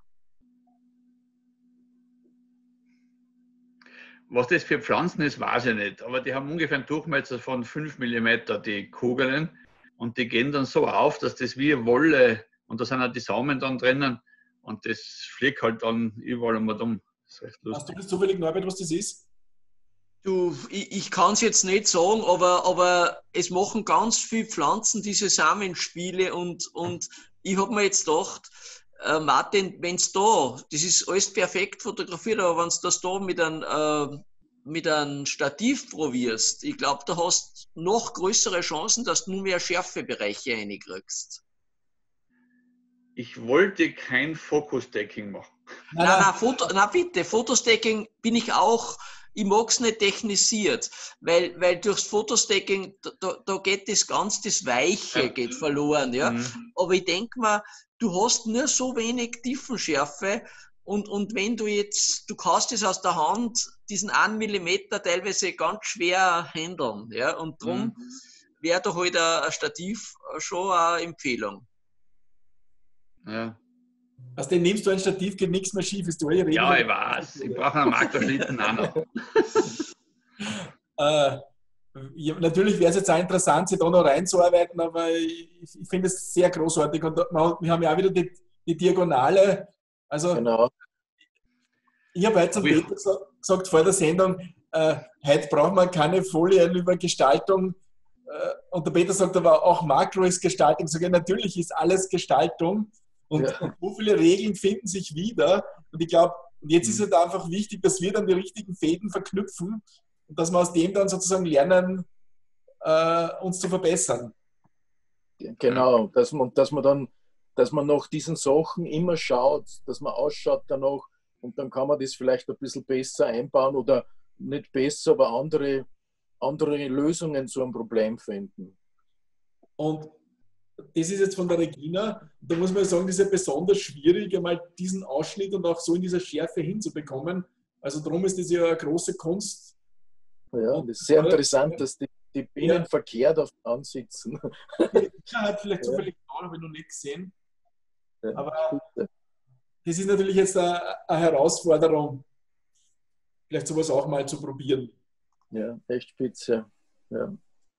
Was das für Pflanzen ist, weiß ich nicht. Aber die haben ungefähr einen Durchmesser von fünf Millimeter, die Kugeln. und die gehen dann so auf, dass das wie Wolle, und da sind auch die Samen dann drinnen und das fliegt halt dann überall um und um. Das ist recht Hast du lustig. das zufällig, Norbert, was das ist? Du, ich, ich kann es jetzt nicht sagen, aber, aber es machen ganz viele Pflanzen diese Samenspiele und, und ich habe mir jetzt gedacht, äh, Martin, wenn es da, das ist alles perfekt fotografiert, aber wenn du das da mit einem, äh, mit einem Stativ probierst, ich glaube, da hast du noch größere Chancen, dass du nur mehr Schärfebereiche reinkriegst. Ich wollte kein Focus-Stacking machen. Nein, nein, nein, Foto, nein, bitte, Fotostacking bin ich auch, ich mag es nicht technisiert, weil, weil durchs Fotostacking, da, da geht das ganz, das Weiche Ja. geht verloren, ja. Mhm. Aber ich denke mal, du hast nur so wenig Tiefenschärfe und, und wenn du jetzt, du kannst es aus der Hand, diesen einen Millimeter teilweise ganz schwer handeln, ja. Und darum Mhm. wäre da halt ein, ein Stativ schon eine Empfehlung. Ja. Aus dem nimmst du ein Stativ, geht nichts mehr schief. Ist die alle Regel. ja, ich weiß. Ich brauche einen Makroschlitten auch noch. Äh, ja, natürlich wäre es jetzt auch interessant, sich da noch reinzuarbeiten, aber ich, ich finde es sehr großartig. Und man, wir haben ja auch wieder die, die Diagonale. Also, Genau. ich habe heute zum Aber ich- Peter gesagt, gesagt vor der Sendung, äh, heute braucht man keine Folien über Gestaltung. Äh, und der Peter sagt aber auch, Makro ist Gestaltung. Ich sage, natürlich ist alles Gestaltung. Und, Ja. und so viele Regeln finden sich wieder. Und ich glaube, jetzt ist es einfach wichtig, dass wir dann die richtigen Fäden verknüpfen und dass wir aus dem dann sozusagen lernen, äh, uns zu verbessern. Genau, dass man, dass man dann, dass man nach diesen Sachen immer schaut, dass man ausschaut danach und dann kann man das vielleicht ein bisschen besser einbauen oder nicht besser, aber andere, andere Lösungen zu einem Problem finden. Und das ist jetzt von der Regina. Da muss man sagen, das ist ja besonders schwierig, einmal diesen Ausschnitt und auch so in dieser Schärfe hinzubekommen. Also darum ist das ja eine große Kunst. Ja, das ist sehr interessant, dass die, die Bienen Ja. verkehrt auf ansitzen. Ich habe vielleicht Ja. zufällig da, habe ich noch nicht gesehen. Ja, Aber spitze. das ist natürlich jetzt eine, eine Herausforderung, vielleicht sowas auch mal zu probieren. Ja, echt spitze. Ja.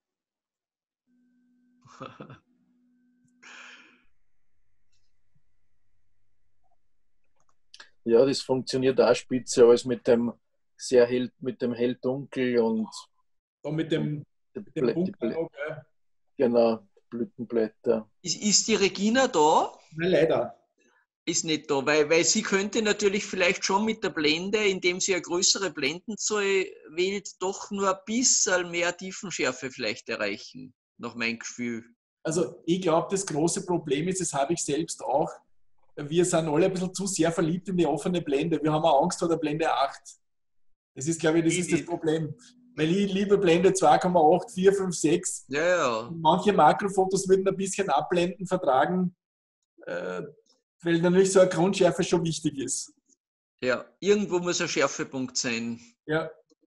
Ja, das funktioniert auch spitze, alles mit dem sehr hell, mit dem hell-dunkel und Da mit dem, die mit dem Blä- die Bunker Blä- noch, gell? genau, Blütenblätter. Ist, ist die Regina da? Nein, leider. Ist nicht da, weil, weil sie könnte natürlich vielleicht schon mit der Blende, indem sie eine größere Blendenzahl wählt, doch nur ein bisschen mehr Tiefenschärfe vielleicht erreichen, nach meinem Gefühl. Also ich glaube, das große Problem ist, das habe ich selbst auch, wir sind alle ein bisschen zu sehr verliebt in die offene Blende. Wir haben auch Angst vor der Blende acht. Das ist, glaube ich, das ist das Problem. Weil ich liebe Blende zwei Komma acht, vier, fünf, sechs. Ja, ja. Manche Makrofotos würden ein bisschen abblenden vertragen, äh, weil natürlich so eine Grundschärfe schon wichtig ist. Ja, irgendwo muss ein Schärfepunkt sein. Ja.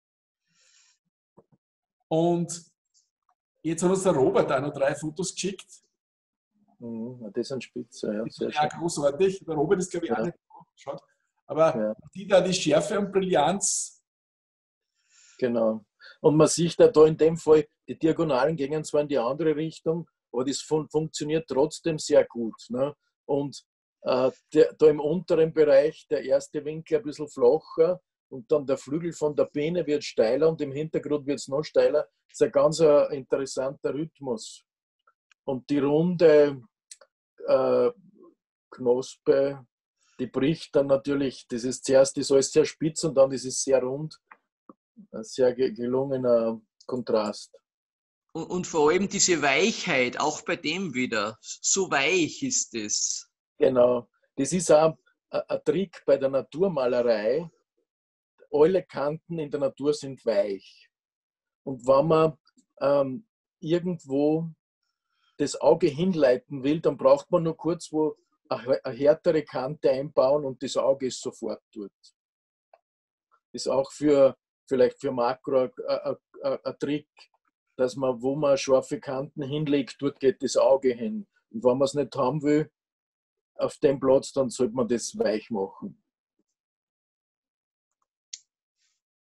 Und jetzt hat uns der Robert auch noch drei Fotos geschickt. Mhm, das sind spitze, ja, sehr Ja, schön. großartig. Der Robert ist, glaube ich, Ja. auch nicht geschaut. Aber Ja. die da die Schärfe und Brillanz. Genau. Und man sieht da, da in dem Fall, die Diagonalen gehen zwar in die andere Richtung, aber das fun funktioniert trotzdem sehr gut. Ne? Und äh, der, da im unteren Bereich der erste Winkel ein bisschen flacher und dann der Flügel von der Biene wird steiler und im Hintergrund wird es noch steiler. Das ist ein ganz äh, interessanter Rhythmus. Und die runde äh, Knospe, die bricht dann natürlich, das ist zuerst ist alles sehr spitz und dann ist es sehr rund. Ein sehr gelungener Kontrast. Und, und vor allem diese Weichheit, auch bei dem wieder. So weich ist es. Genau. Das ist auch ein, ein Trick bei der Naturmalerei. Alle Kanten in der Natur sind weich. Und wenn man ähm, irgendwo das Auge hinleiten will, dann braucht man nur kurz wo eine, eine härtere Kante einbauen und das Auge ist sofort dort. Ist auch für vielleicht für Makro ein, ein, ein Trick, dass man, wo man scharfe Kanten hinlegt, dort geht das Auge hin. Und wenn man es nicht haben will, auf dem Platz, dann sollte man das weich machen.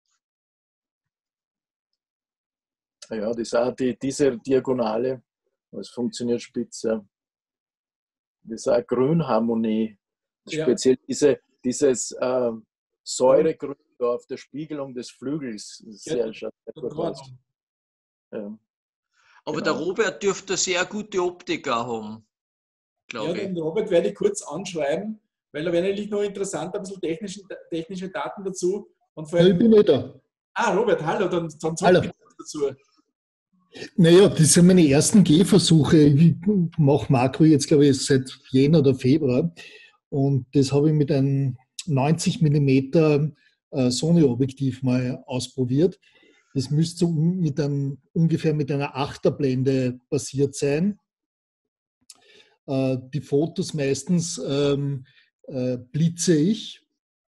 Ja, das ist auch die, diese Diagonale Es funktioniert spitze. Das ist auch Grünharmonie. Ja. Speziell diese, dieses äh, Säuregrün da auf der Spiegelung des Flügels. Sehr, Ja, schaut sehr da gut dran. aus. Ja, Aber genau. der Robert dürfte sehr gute Optik auch haben, Ja, glaube den ich. Robert werde ich kurz anschreiben, weil da wäre natürlich noch interessant, ein bisschen technische, technische Daten dazu. Und vor Ja, ich allem, bin eh da. ah, Robert, hallo, dann, dann sag Hallo. bitte was dazu. Naja, das sind meine ersten Gehversuche. Ich mache Makro jetzt, glaube ich, seit Jänner oder Februar. Und das habe ich mit einem neunzig Millimeter Sony-Objektiv mal ausprobiert. Das müsste so mit einem, ungefähr mit einer Achterblende passiert sein. Äh, die Fotos meistens ähm, äh, blitze ich.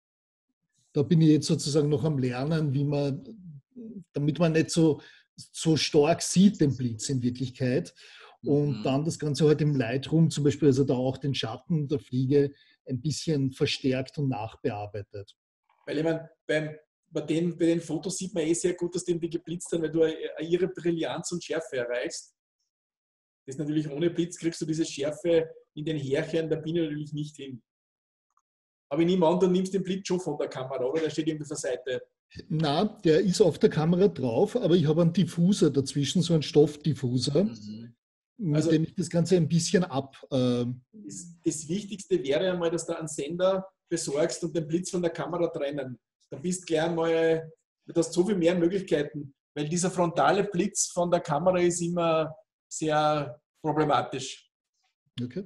Da bin ich jetzt sozusagen noch am Lernen, wie man, damit man nicht so, so stark sieht, den Blitz in Wirklichkeit. Und Mhm. dann das Ganze halt im Lightroom, zum Beispiel, also da auch den Schatten der Fliege ein bisschen verstärkt und nachbearbeitet. Weil ich meine, beim, bei, den, bei den Fotos sieht man eh sehr gut, dass die geblitzt haben, weil du ihre Brillanz und Schärfe erreichst. Das ist natürlich ohne Blitz, kriegst du diese Schärfe in den Härchen der Biene natürlich nicht hin. Aber ich nehme an, du nimmst den Blitz schon von der Kamera, oder? Der steht irgendwie auf der Seite. Na, der ist auf der Kamera drauf, aber ich habe einen Diffuser dazwischen, so einen Stoffdiffuser, Mhm. mit Also- dem ich das Ganze ein bisschen ab. Äh, Das, das Wichtigste wäre einmal, dass du einen Sender besorgst und den Blitz von der Kamera trennen. Da bist gleich einmal, du hast so viel mehr Möglichkeiten, weil dieser frontale Blitz von der Kamera ist immer sehr problematisch. okay.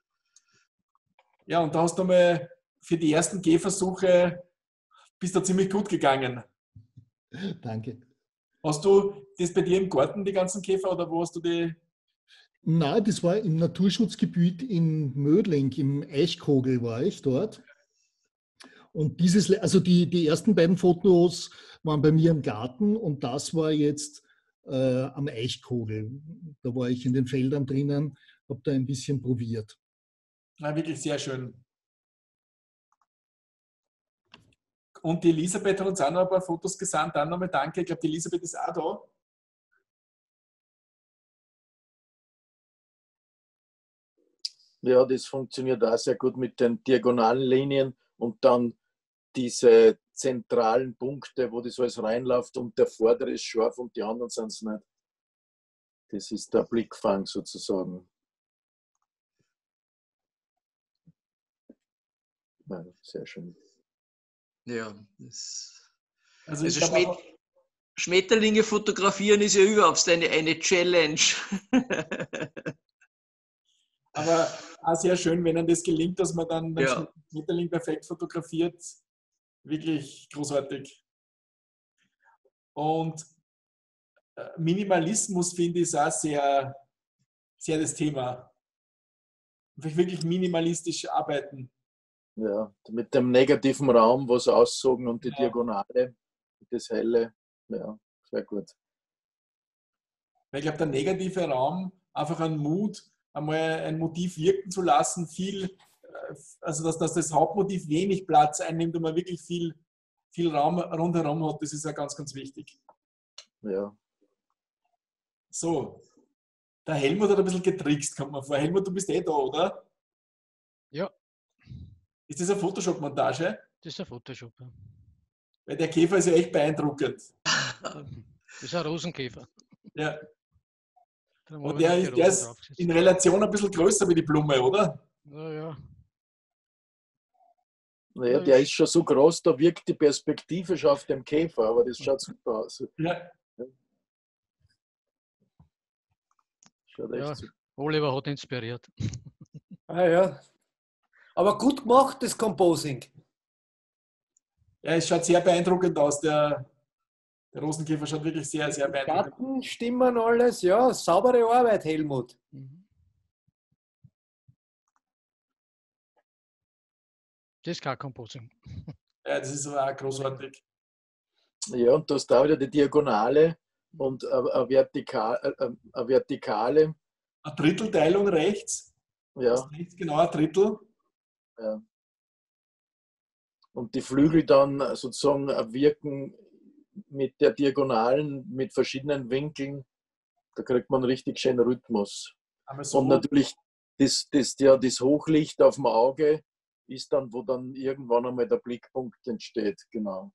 Ja, und da hast du mal für die ersten Gehversuche bist du ziemlich gut gegangen. Danke. Hast du das bei dir im Garten, die ganzen Käfer, oder wo hast du die? Na, das war im Naturschutzgebiet in Mödling, im Eichkogel war ich dort. Und dieses, also die, die ersten beiden Fotos waren bei mir im Garten und das war jetzt äh, am Eichkogel. Da war ich in den Feldern drinnen, habe da ein bisschen probiert. Na, wirklich sehr schön. Und die Elisabeth hat uns auch noch ein paar Fotos gesandt. Dann nochmal danke. Ich glaube, die Elisabeth ist auch da. Ja, das funktioniert auch sehr gut mit den diagonalen Linien und dann diese zentralen Punkte, wo das alles reinläuft und der vordere ist scharf und die anderen sind es nicht. Das ist der Blickfang sozusagen. Ja, sehr schön. Ja, das Also, Also ich glaub Schmet auch- Schmetterlinge fotografieren ist ja überhaupt eine, eine Challenge. aber auch sehr schön, wenn einem das gelingt, dass man dann den Ja. Schmetterling perfekt fotografiert. Wirklich großartig. Und äh, Minimalismus, finde ich, ist auch sehr, sehr das Thema. Wirklich minimalistisch arbeiten. Ja, mit dem negativen Raum, was aussagen und die Ja. Diagonale, das helle, ja, sehr gut. Weil ich glaube, der negative Raum, einfach einen Mut, einmal ein Motiv wirken zu lassen, viel, äh, also dass, dass das Hauptmotiv wenig Platz einnimmt und man wirklich viel, viel Raum rundherum hat, das ist ja ganz, ganz wichtig. Ja. So, der Helmut hat ein bisschen getrickst, kommt mir vor. Helmut, du bist eh da, oder? Ja, Ist das eine Photoshop-Montage? das ist ein Photoshop. Ja. Weil der Käfer ist ja echt beeindruckend. Das ist ein Rosenkäfer. Ja. Darum Und habe ich der noch die ist, der Rosen ist draufgesetzt. in Relation ein bisschen größer wie die Blume, oder? Ja, ja. Naja, Ja, der ich- ist schon so groß, da wirkt die Perspektive schon auf dem Käfer, aber das schaut super aus. Ja. Schaut echt Ja. super. Oliver hat inspiriert. Ah, ja. Aber gut gemacht, das Composing. Ja, es schaut sehr beeindruckend aus. Der, der Rosenkäfer schaut wirklich sehr, sehr beeindruckend aus. Schatten, Stimmen, alles. Ja, saubere Arbeit, Helmut. Mhm. Das ist kein Composing. Ja, das ist aber auch großartig. Ja, und da ist da wieder die Diagonale und eine, eine, Vertika eine, eine Vertikale. Eine Drittelteilung rechts. Ja, Das ist rechts genau ein Drittel. ja. Und die Flügel dann sozusagen wirken mit der Diagonalen, mit verschiedenen Winkeln. Da kriegt man richtig schönen Rhythmus. Aber so Und natürlich das, das, ja, das Hochlicht auf dem Auge ist dann, wo dann irgendwann einmal der Blickpunkt entsteht. Genau.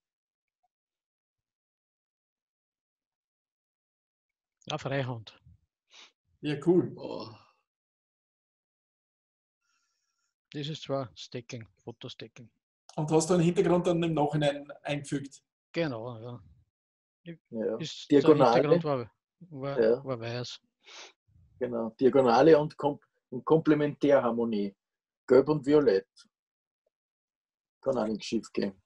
Ja, Freihand. Ja, cool. Oh. Das ist zwar Stacking, Fotostacking. Und hast du einen Hintergrund dann im Nachhinein eingefügt? Genau, ja. Ja. Ist Diagonale. Der Hintergrund war, war, Ja. war weiß. Genau. Diagonale und, Kom und Komplementärharmonie. Gelb und Violett. Kann auch nicht schief gehen.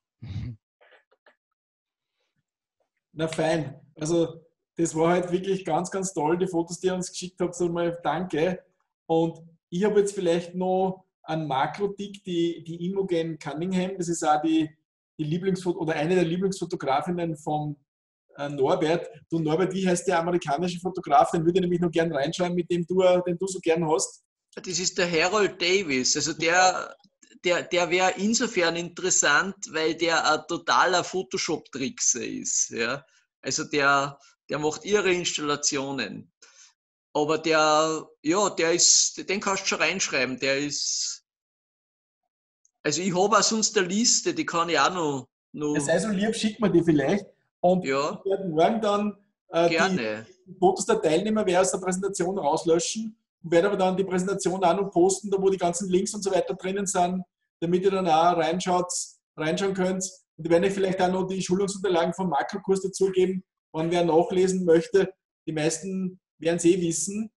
Na fein. Also das war halt wirklich ganz, ganz toll, die Fotos, die ihr uns geschickt habt. So mal danke. Und ich habe jetzt vielleicht noch einen Makro-Tick, die, die Imogen Cunningham. Das ist auch die, die Lieblingsfoto oder eine der Lieblingsfotografinnen vom äh, Norbert. Du Norbert, wie heißt der amerikanische Fotograf? Den würde ich nämlich noch gern reinschauen, mit dem du, den du so gern hast. Das ist der Harold Davis. Also der, der, der wäre insofern interessant, weil der ein totaler Photoshop-Trickser ist. Ja? Also der, der macht irre Installationen. Aber der, ja, der ist, den kannst du schon reinschreiben. Der ist, also ich habe auch sonst eine Liste, die kann ich auch noch. noch Ja, sei so lieb, schick mir die vielleicht. Und ja, ich werde morgen dann äh, gerne. die Fotos der Teilnehmer wer aus der Präsentation rauslöschen und werde aber dann die Präsentation auch noch posten, da wo die ganzen Links und so weiter drinnen sind, damit ihr dann auch reinschaut, reinschauen könnt. Und ich werde euch vielleicht auch noch die Schulungsunterlagen vom Makrokurs dazugeben, wenn wer nachlesen möchte. Die meisten werden es eh wissen.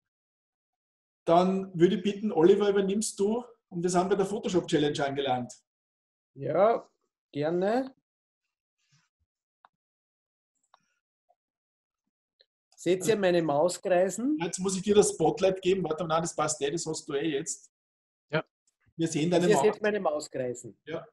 Dann würde ich bitten, Oliver, übernimmst du, und wir sind bei der Photoshop Challenge angelangt. Ja, gerne. Seht ihr meine Maus kreisen? Jetzt muss ich dir das Spotlight geben. Warte mal, das passt eh, das hast du eh jetzt. Ja. Wir sehen deine Ihr Maus. seht meine Maus kreisen. Ja.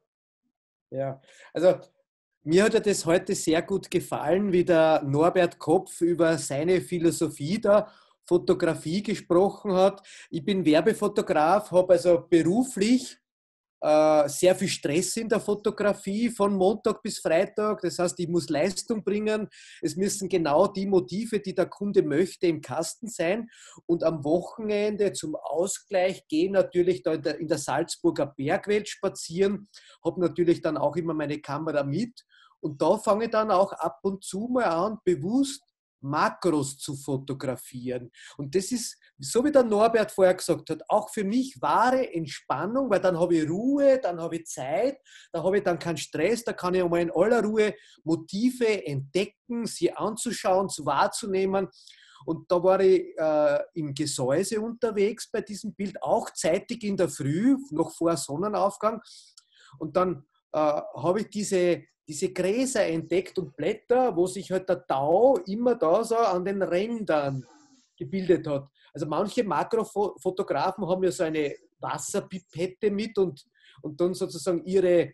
Ja, also mir hat ja das heute sehr gut gefallen, wie der Norbert Kopf über seine Philosophie der Fotografie gesprochen hat. Ich bin Werbefotograf, habe also beruflich äh, sehr viel Stress in der Fotografie von Montag bis Freitag. Das heißt, ich muss Leistung bringen. Es müssen genau die Motive, die der Kunde möchte, im Kasten sein. Und am Wochenende zum Ausgleich gehe natürlich da in der, in der Salzburger Bergwelt spazieren, habe natürlich dann auch immer meine Kamera mit. Und da fange ich dann auch ab und zu mal an, bewusst Makros zu fotografieren. Und das ist, so wie der Norbert vorher gesagt hat, auch für mich wahre Entspannung, weil dann habe ich Ruhe, dann habe ich Zeit, da habe ich dann keinen Stress, da kann ich einmal in aller Ruhe Motive entdecken, sie anzuschauen, zu wahrzunehmen. Und da war ich äh, im Gesäuse unterwegs bei diesem Bild, auch zeitig in der Früh, noch vor Sonnenaufgang. Und dann äh, habe ich diese diese Gräser entdeckt und Blätter, wo sich halt der Tau immer da so an den Rändern gebildet hat. Also manche Makrofotografen haben ja so eine Wasserpipette mit und, und dann sozusagen ihre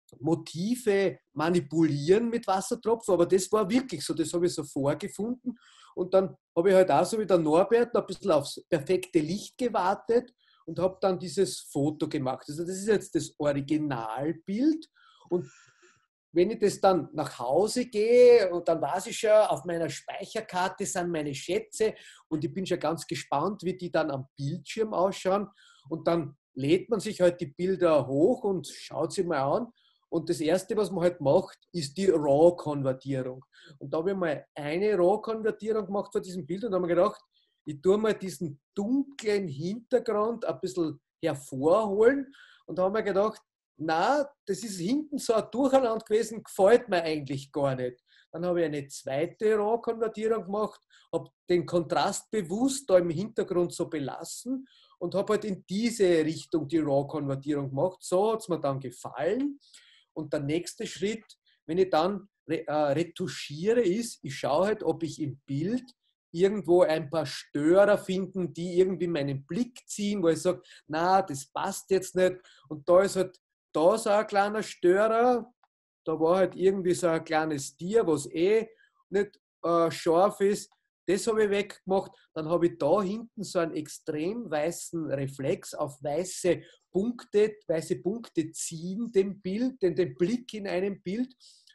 Motive manipulieren mit Wassertropfen, aber das war wirklich so, das habe ich so vorgefunden. Und dann habe ich halt auch so wie der Norbert ein bisschen aufs perfekte Licht gewartet und habe dann dieses Foto gemacht. Also das ist jetzt das Originalbild. Und wenn ich das dann nach Hause gehe, und dann weiß ich schon, auf meiner Speicherkarte sind meine Schätze und ich bin schon ganz gespannt, wie die dann am Bildschirm ausschauen. Und dann lädt man sich halt die Bilder hoch und schaut sie mal an. Und das Erste, was man halt macht, ist die RAW-Konvertierung. Und da habe ich mal eine RAW-Konvertierung gemacht von diesem Bild und habe mir gedacht, ich tue mal diesen dunklen Hintergrund ein bisschen hervorholen und habe mir gedacht, na, das ist hinten so ein Durcheinander gewesen, gefällt mir eigentlich gar nicht. Dann habe ich eine zweite RAW-Konvertierung gemacht, habe den Kontrast bewusst da im Hintergrund so belassen und habe halt in diese Richtung die RAW-Konvertierung gemacht. So hat es mir dann gefallen. Und der nächste Schritt, wenn ich dann äh, retuschiere, ist, ich schaue halt, ob ich im Bild irgendwo ein paar Störer finden, die irgendwie meinen Blick ziehen, wo ich sage, na, das passt jetzt nicht. Und da ist halt da so ein kleiner Störer, da war halt irgendwie so ein kleines Tier, was eh nicht äh, scharf ist. Das habe ich weggemacht. Dann habe ich da hinten so einen extrem weißen Reflex auf weiße Punkte, weiße Punkte ziehen, den Bild, den, den Blick in einem Bild.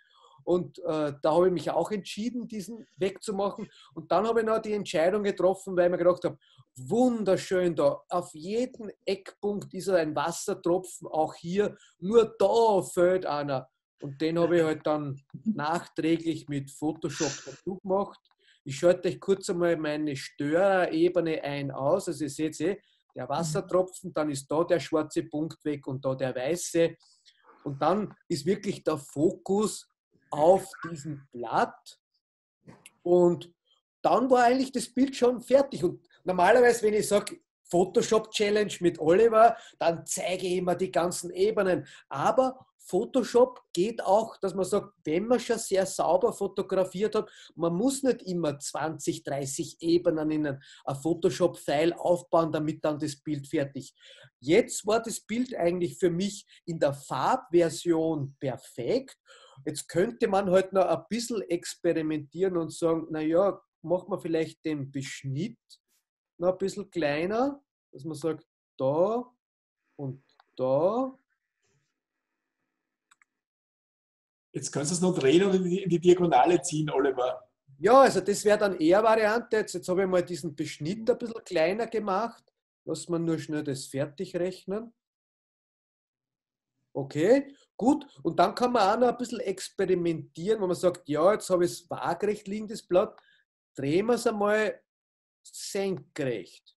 Und äh, da habe ich mich auch entschieden, diesen wegzumachen. Und dann habe ich noch die Entscheidung getroffen, weil ich mir gedacht habe, wunderschön da, auf jedem Eckpunkt ist ein Wassertropfen, auch hier, nur da fehlt einer. Und den habe ich halt dann nachträglich mit Photoshop dazu gemacht. Ich schalte euch kurz einmal meine Störerebene ein aus. Also ihr seht eh, der Wassertropfen, dann ist da der schwarze Punkt weg und da der weiße. Und dann ist wirklich der Fokus auf diesem Blatt. Und dann war eigentlich das Bild schon fertig. Und normalerweise, wenn ich sage, Photoshop-Challenge mit Oliver, dann zeige ich immer die ganzen Ebenen. Aber Photoshop geht auch, dass man sagt, wenn man schon sehr sauber fotografiert hat, man muss nicht immer zwanzig, dreißig Ebenen in ein Photoshop-File aufbauen, damit dann das Bild fertig. Jetzt war das Bild eigentlich für mich in der Farbversion perfekt. Jetzt könnte man halt noch ein bisschen experimentieren und sagen, naja, machen wir vielleicht den Beschnitt noch ein bisschen kleiner, dass man sagt, da und da. Jetzt kannst du es noch drehen und in die, in die Diagonale ziehen, Oliver. Ja, also das wäre dann eher Variante. Jetzt, jetzt habe ich mal diesen Beschnitt ein bisschen kleiner gemacht. Lass man nur schnell das fertig rechnen. Okay, gut. Und dann kann man auch noch ein bisschen experimentieren, wenn man sagt, ja, jetzt habe ich das waagrecht liegendes Blatt. Drehen wir es einmal senkrecht.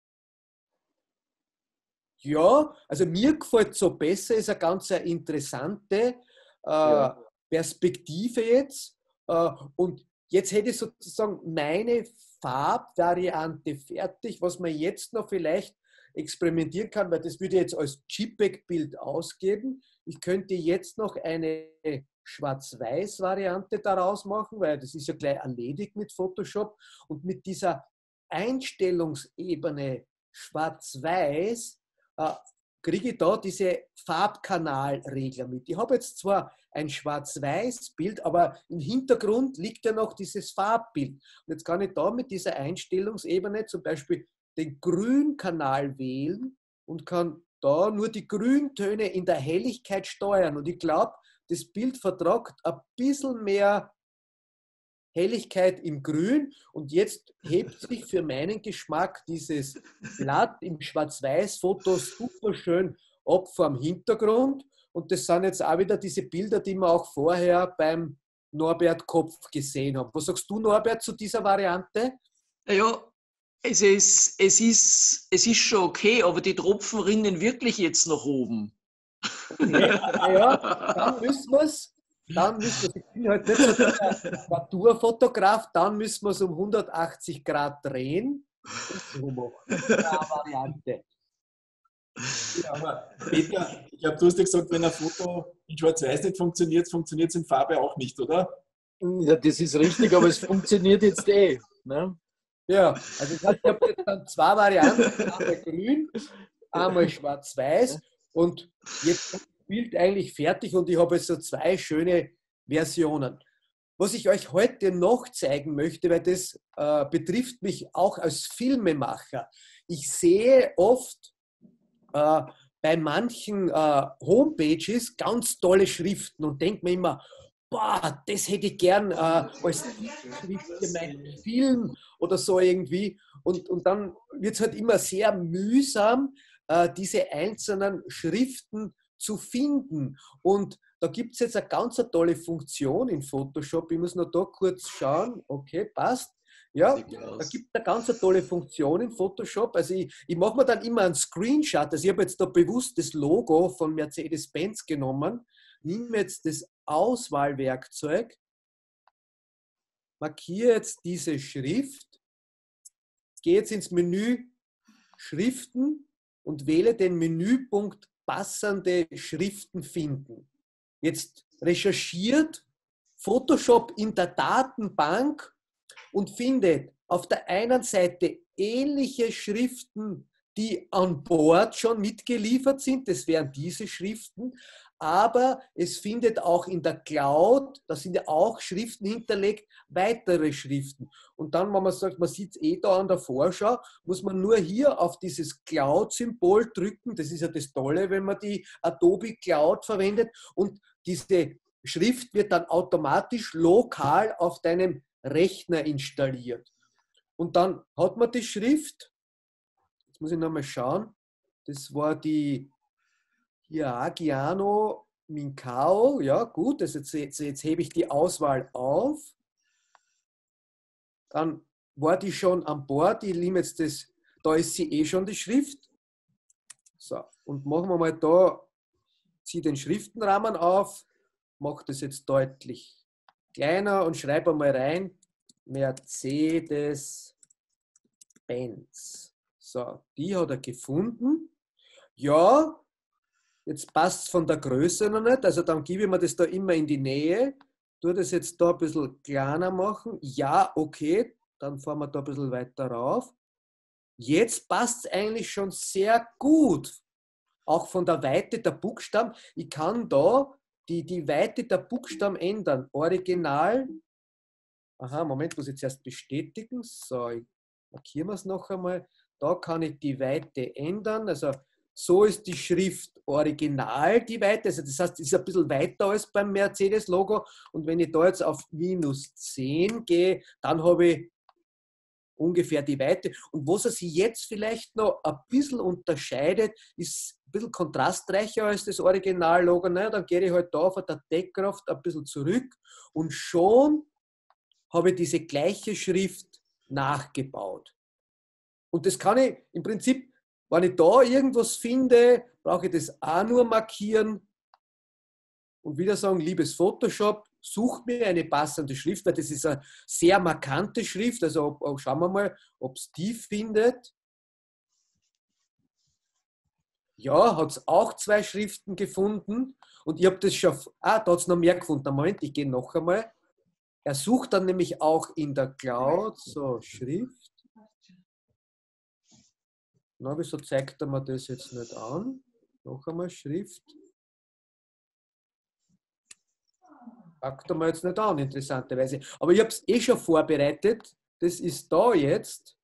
Ja, also mir gefällt es so besser, ist eine ganz interessante äh, ja. Perspektive jetzt. Äh, und jetzt hätte ich sozusagen meine Farbvariante fertig, was man jetzt noch vielleicht experimentieren kann, weil das würde ich jetzt als JPEG-Bild ausgeben. Ich könnte jetzt noch eine Schwarz-Weiß-Variante daraus machen, weil das ist ja gleich erledigt mit Photoshop. Und mit dieser Einstellungsebene Schwarz-Weiß äh, kriege ich da diese Farbkanalregler mit. Ich habe jetzt zwar ein Schwarz-Weiß-Bild, aber im Hintergrund liegt ja noch dieses Farbbild. Und jetzt kann ich da mit dieser Einstellungsebene zum Beispiel den Grünkanal wählen und kann da nur die Grüntöne in der Helligkeit steuern. Und ich glaube, das Bild vertragt ein bisschen mehr Helligkeit im Grün. Und jetzt hebt sich für meinen Geschmack dieses Blatt im Schwarz-Weiß-Foto super schön ab vom Hintergrund. Und das sind jetzt auch wieder diese Bilder, die wir auch vorher beim Norbert Kopf gesehen haben. Was sagst du, Norbert, zu dieser Variante? Ja, es ist, es ist, es ist schon okay, aber die Tropfen rinnen wirklich jetzt nach oben. Okay, ja, dann müssen wir es. Dann müssen wir, ich bin halt nicht so der Naturfotograf, dann müssen wir es um hundertachtzig Grad drehen und so machen. Das ist eine Variante. Ja, aber Peter, ich glaube, du hast ja gesagt, wenn ein Foto in Schwarz-Weiß nicht funktioniert, funktioniert es in Farbe auch nicht, oder? Ja, das ist richtig, aber es funktioniert jetzt eh. Ne? Ja, also ich habe jetzt dann zwei Varianten, einmal grün, einmal schwarz-weiß und jetzt ist das Bild eigentlich fertig und ich habe jetzt so zwei schöne Versionen. Was ich euch heute noch zeigen möchte, weil das äh, betrifft mich auch als Filmemacher. Ich sehe oft äh, bei manchen äh, Homepages ganz tolle Schriften und denke mir immer, boah, das hätte ich gern äh, als Schrift für meinen Film oder so irgendwie. Und, und dann wird es halt immer sehr mühsam, äh, diese einzelnen Schriften zu finden. Und da gibt es jetzt eine ganz eine tolle Funktion in Photoshop. Ich muss noch da kurz schauen. Okay, passt. Ja, da gibt es eine ganz eine tolle Funktion in Photoshop. Also ich, ich mache mir dann immer einen Screenshot. Also ich habe jetzt da bewusst das Logo von Mercedes-Benz genommen, nehme jetzt das Auswahlwerkzeug, markiere jetzt diese Schrift, gehe jetzt ins Menü Schriften und wähle den Menüpunkt passende Schriften finden. Jetzt recherchiert Photoshop in der Datenbank und findet auf der einen Seite ähnliche Schriften, die an Bord schon mitgeliefert sind. Das wären diese Schriften. Aber es findet auch in der Cloud, da sind ja auch Schriften hinterlegt, weitere Schriften. Und dann, wenn man sagt, man sieht es eh da an der Vorschau, muss man nur hier auf dieses Cloud-Symbol drücken. Das ist ja das Tolle, wenn man die Adobe Cloud verwendet. Und diese Schrift wird dann automatisch lokal auf deinem Rechner installiert. Und dann hat man die Schrift, jetzt muss ich nochmal schauen, das war die Hiagiano Minkao, ja gut, also jetzt, jetzt, jetzt hebe ich die Auswahl auf. Dann war die schon an Bord, ich nehme jetzt das, da ist sie eh schon die Schrift. So, und machen wir mal da, ziehe den Schriftenrahmen auf, mache das jetzt deutlich kleiner und schreibe mal rein, Mercedes-Benz. So, die hat er gefunden. Ja, jetzt passt es von der Größe noch nicht, also dann gebe ich mir das da immer in die Nähe, tue das jetzt da ein bisschen kleiner machen. Ja, okay, dann fahren wir da ein bisschen weiter rauf. Jetzt passt es eigentlich schon sehr gut. Auch von der Weite der Buchstaben. Ich kann da die, die Weite der Buchstaben ändern. Original. Aha, Moment, muss ich jetzt erst bestätigen. So, ich markiere es noch einmal. Da kann ich die Weite ändern. Also so ist die Schrift original, die Weite. Also das heißt, es ist ein bisschen weiter als beim Mercedes-Logo. Und wenn ich da jetzt auf minus zehn gehe, dann habe ich ungefähr die Weite. Und was er sich jetzt vielleicht noch ein bisschen unterscheidet, ist ein bisschen kontrastreicher als das Original-Logo. Naja, dann gehe ich halt da auf der Deckkraft ein bisschen zurück und schon habe ich diese gleiche Schrift nachgebaut. Und das kann ich im Prinzip, wenn ich da irgendwas finde, brauche ich das auch nur markieren und wieder sagen, liebes Photoshop, sucht mir eine passende Schrift, weil das ist eine sehr markante Schrift. Also ob, ob, schauen wir mal, ob es die findet. Ja, hat es auch zwei Schriften gefunden. Und ich habe das schon, ah, da hat es noch mehr gefunden. Moment, ich gehe noch einmal. Er sucht dann nämlich auch in der Cloud, so Schrift. Na, wieso zeigt er mir das jetzt nicht an? Noch einmal Schrift. Packt er mir jetzt nicht an, interessanterweise. Aber ich habe es eh schon vorbereitet. Das ist da jetzt.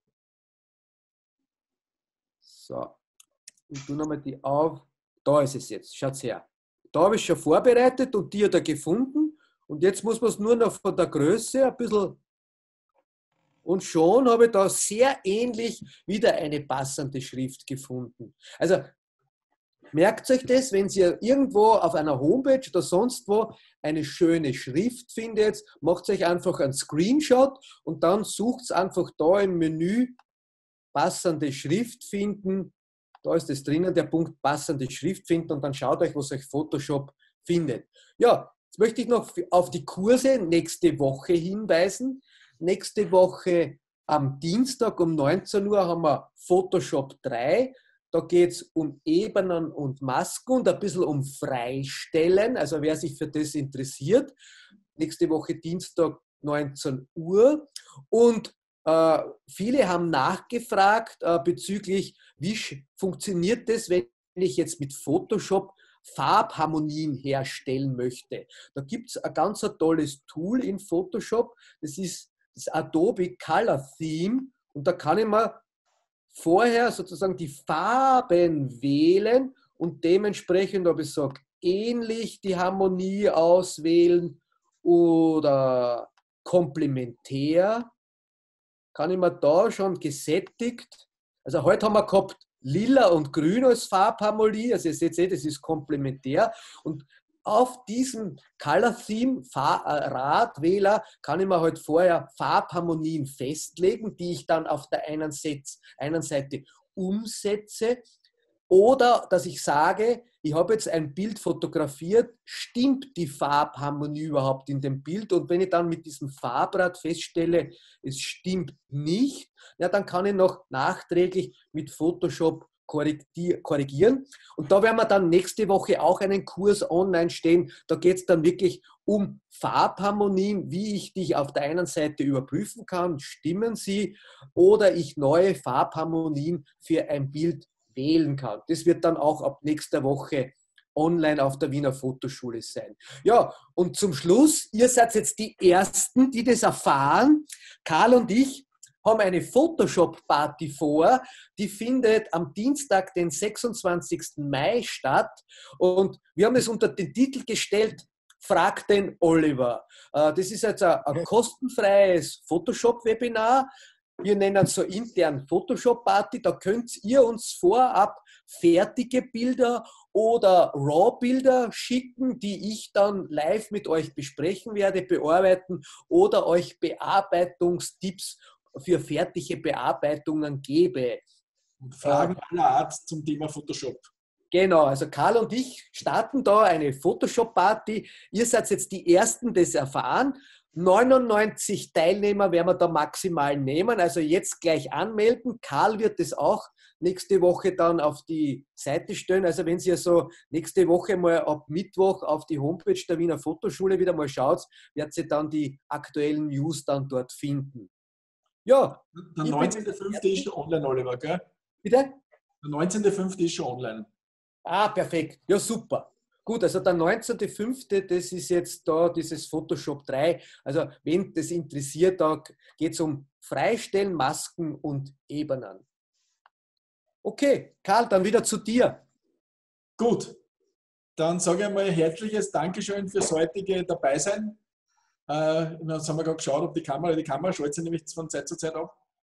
So. Ich tue nochmal die auf. Da ist es jetzt. Schaut her. Da habe ich es schon vorbereitet und die hat er gefunden. Und jetzt muss man es nur noch von der Größe ein bisschen. Und schon habe ich da sehr ähnlich wieder eine passende Schrift gefunden. Also merkt euch das, wenn ihr irgendwo auf einer Homepage oder sonst wo eine schöne Schrift findet, macht euch einfach einen Screenshot und dann sucht einfach da im Menü passende Schrift finden. Da ist es drinnen, der Punkt passende Schrift finden und dann schaut euch, was euch Photoshop findet. Ja, jetzt möchte ich noch auf die Kurse nächste Woche hinweisen. Nächste Woche am Dienstag um neunzehn Uhr haben wir Photoshop drei. Da geht es um Ebenen und Masken und ein bisschen um Freistellen. Also wer sich für das interessiert, nächste Woche Dienstag neunzehn Uhr. Und äh, viele haben nachgefragt äh, bezüglich, wie funktioniert das, wenn ich jetzt mit Photoshop Farbharmonien herstellen möchte. Da gibt es ein ganz ein tolles Tool in Photoshop. Das ist das Adobe Color Theme. Und da kann ich mir vorher sozusagen die Farben wählen und dementsprechend, ob ich sage, ähnlich die Harmonie auswählen oder komplementär, kann ich mir da schon gesättigt, also heute haben wir gehabt Lila und Grün als Farbharmonie, also ihr seht, das ist komplementär und auf diesem Color Theme Radwähler kann ich mir halt vorher Farbharmonien festlegen, die ich dann auf der einen, Setz, einen Seite umsetze. Oder dass ich sage, ich habe jetzt ein Bild fotografiert, stimmt die Farbharmonie überhaupt in dem Bild? Und wenn ich dann mit diesem Farbrad feststelle, es stimmt nicht, ja, dann kann ich noch nachträglich mit Photoshop korrigieren. Und da werden wir dann nächste Woche auch einen Kurs online stehen. Da geht es dann wirklich um Farbharmonien, wie ich die auf der einen Seite überprüfen kann, stimmen sie, oder ich neue Farbharmonien für ein Bild wählen kann. Das wird dann auch ab nächster Woche online auf der Wiener Fotoschule sein. Ja, und zum Schluss, ihr seid jetzt die Ersten, die das erfahren. Karl und ich haben eine Photoshop-Party vor, die findet am Dienstag, den sechsundzwanzigsten Mai statt und wir haben es unter den Titel gestellt, Frag den Oliver. Äh, das ist jetzt ein, ein kostenfreies Photoshop-Webinar. Wir nennen es so intern Photoshop-Party. Da könnt ihr uns vorab fertige Bilder oder RAW-Bilder schicken, die ich dann live mit euch besprechen werde, bearbeiten oder euch Bearbeitungstipps für fertige Bearbeitungen gebe. Und Fragen aller Art zum Thema Photoshop. Genau, also Karl und ich starten da eine Photoshop-Party. Ihr seid jetzt die Ersten, die es erfahren. neunundneunzig Teilnehmer werden wir da maximal nehmen, also jetzt gleich anmelden. Karl wird das auch nächste Woche dann auf die Seite stellen. Also wenn ihr so nächste Woche mal ab Mittwoch auf die Homepage der Wiener Fotoschule wieder mal schaut, werdet ihr dann die aktuellen News dann dort finden. Ja. Der neunzehnte fünfte ist schon online, Oliver, gell? Bitte? Der neunzehnte fünfte ist schon online. Ah, perfekt. Ja, super. Gut, also der neunzehnte fünfte, das ist jetzt da dieses Photoshop drei. Also wen das interessiert, da geht es um Freistellen, Masken und Ebenen. Okay, Karl, dann wieder zu dir. Gut, dann sage ich einmal herzliches Dankeschön fürs heutige Dabeisein. Äh, jetzt haben wir gerade geschaut, ob die Kamera, die Kamera schaltet sich nämlich von Zeit zu Zeit ab.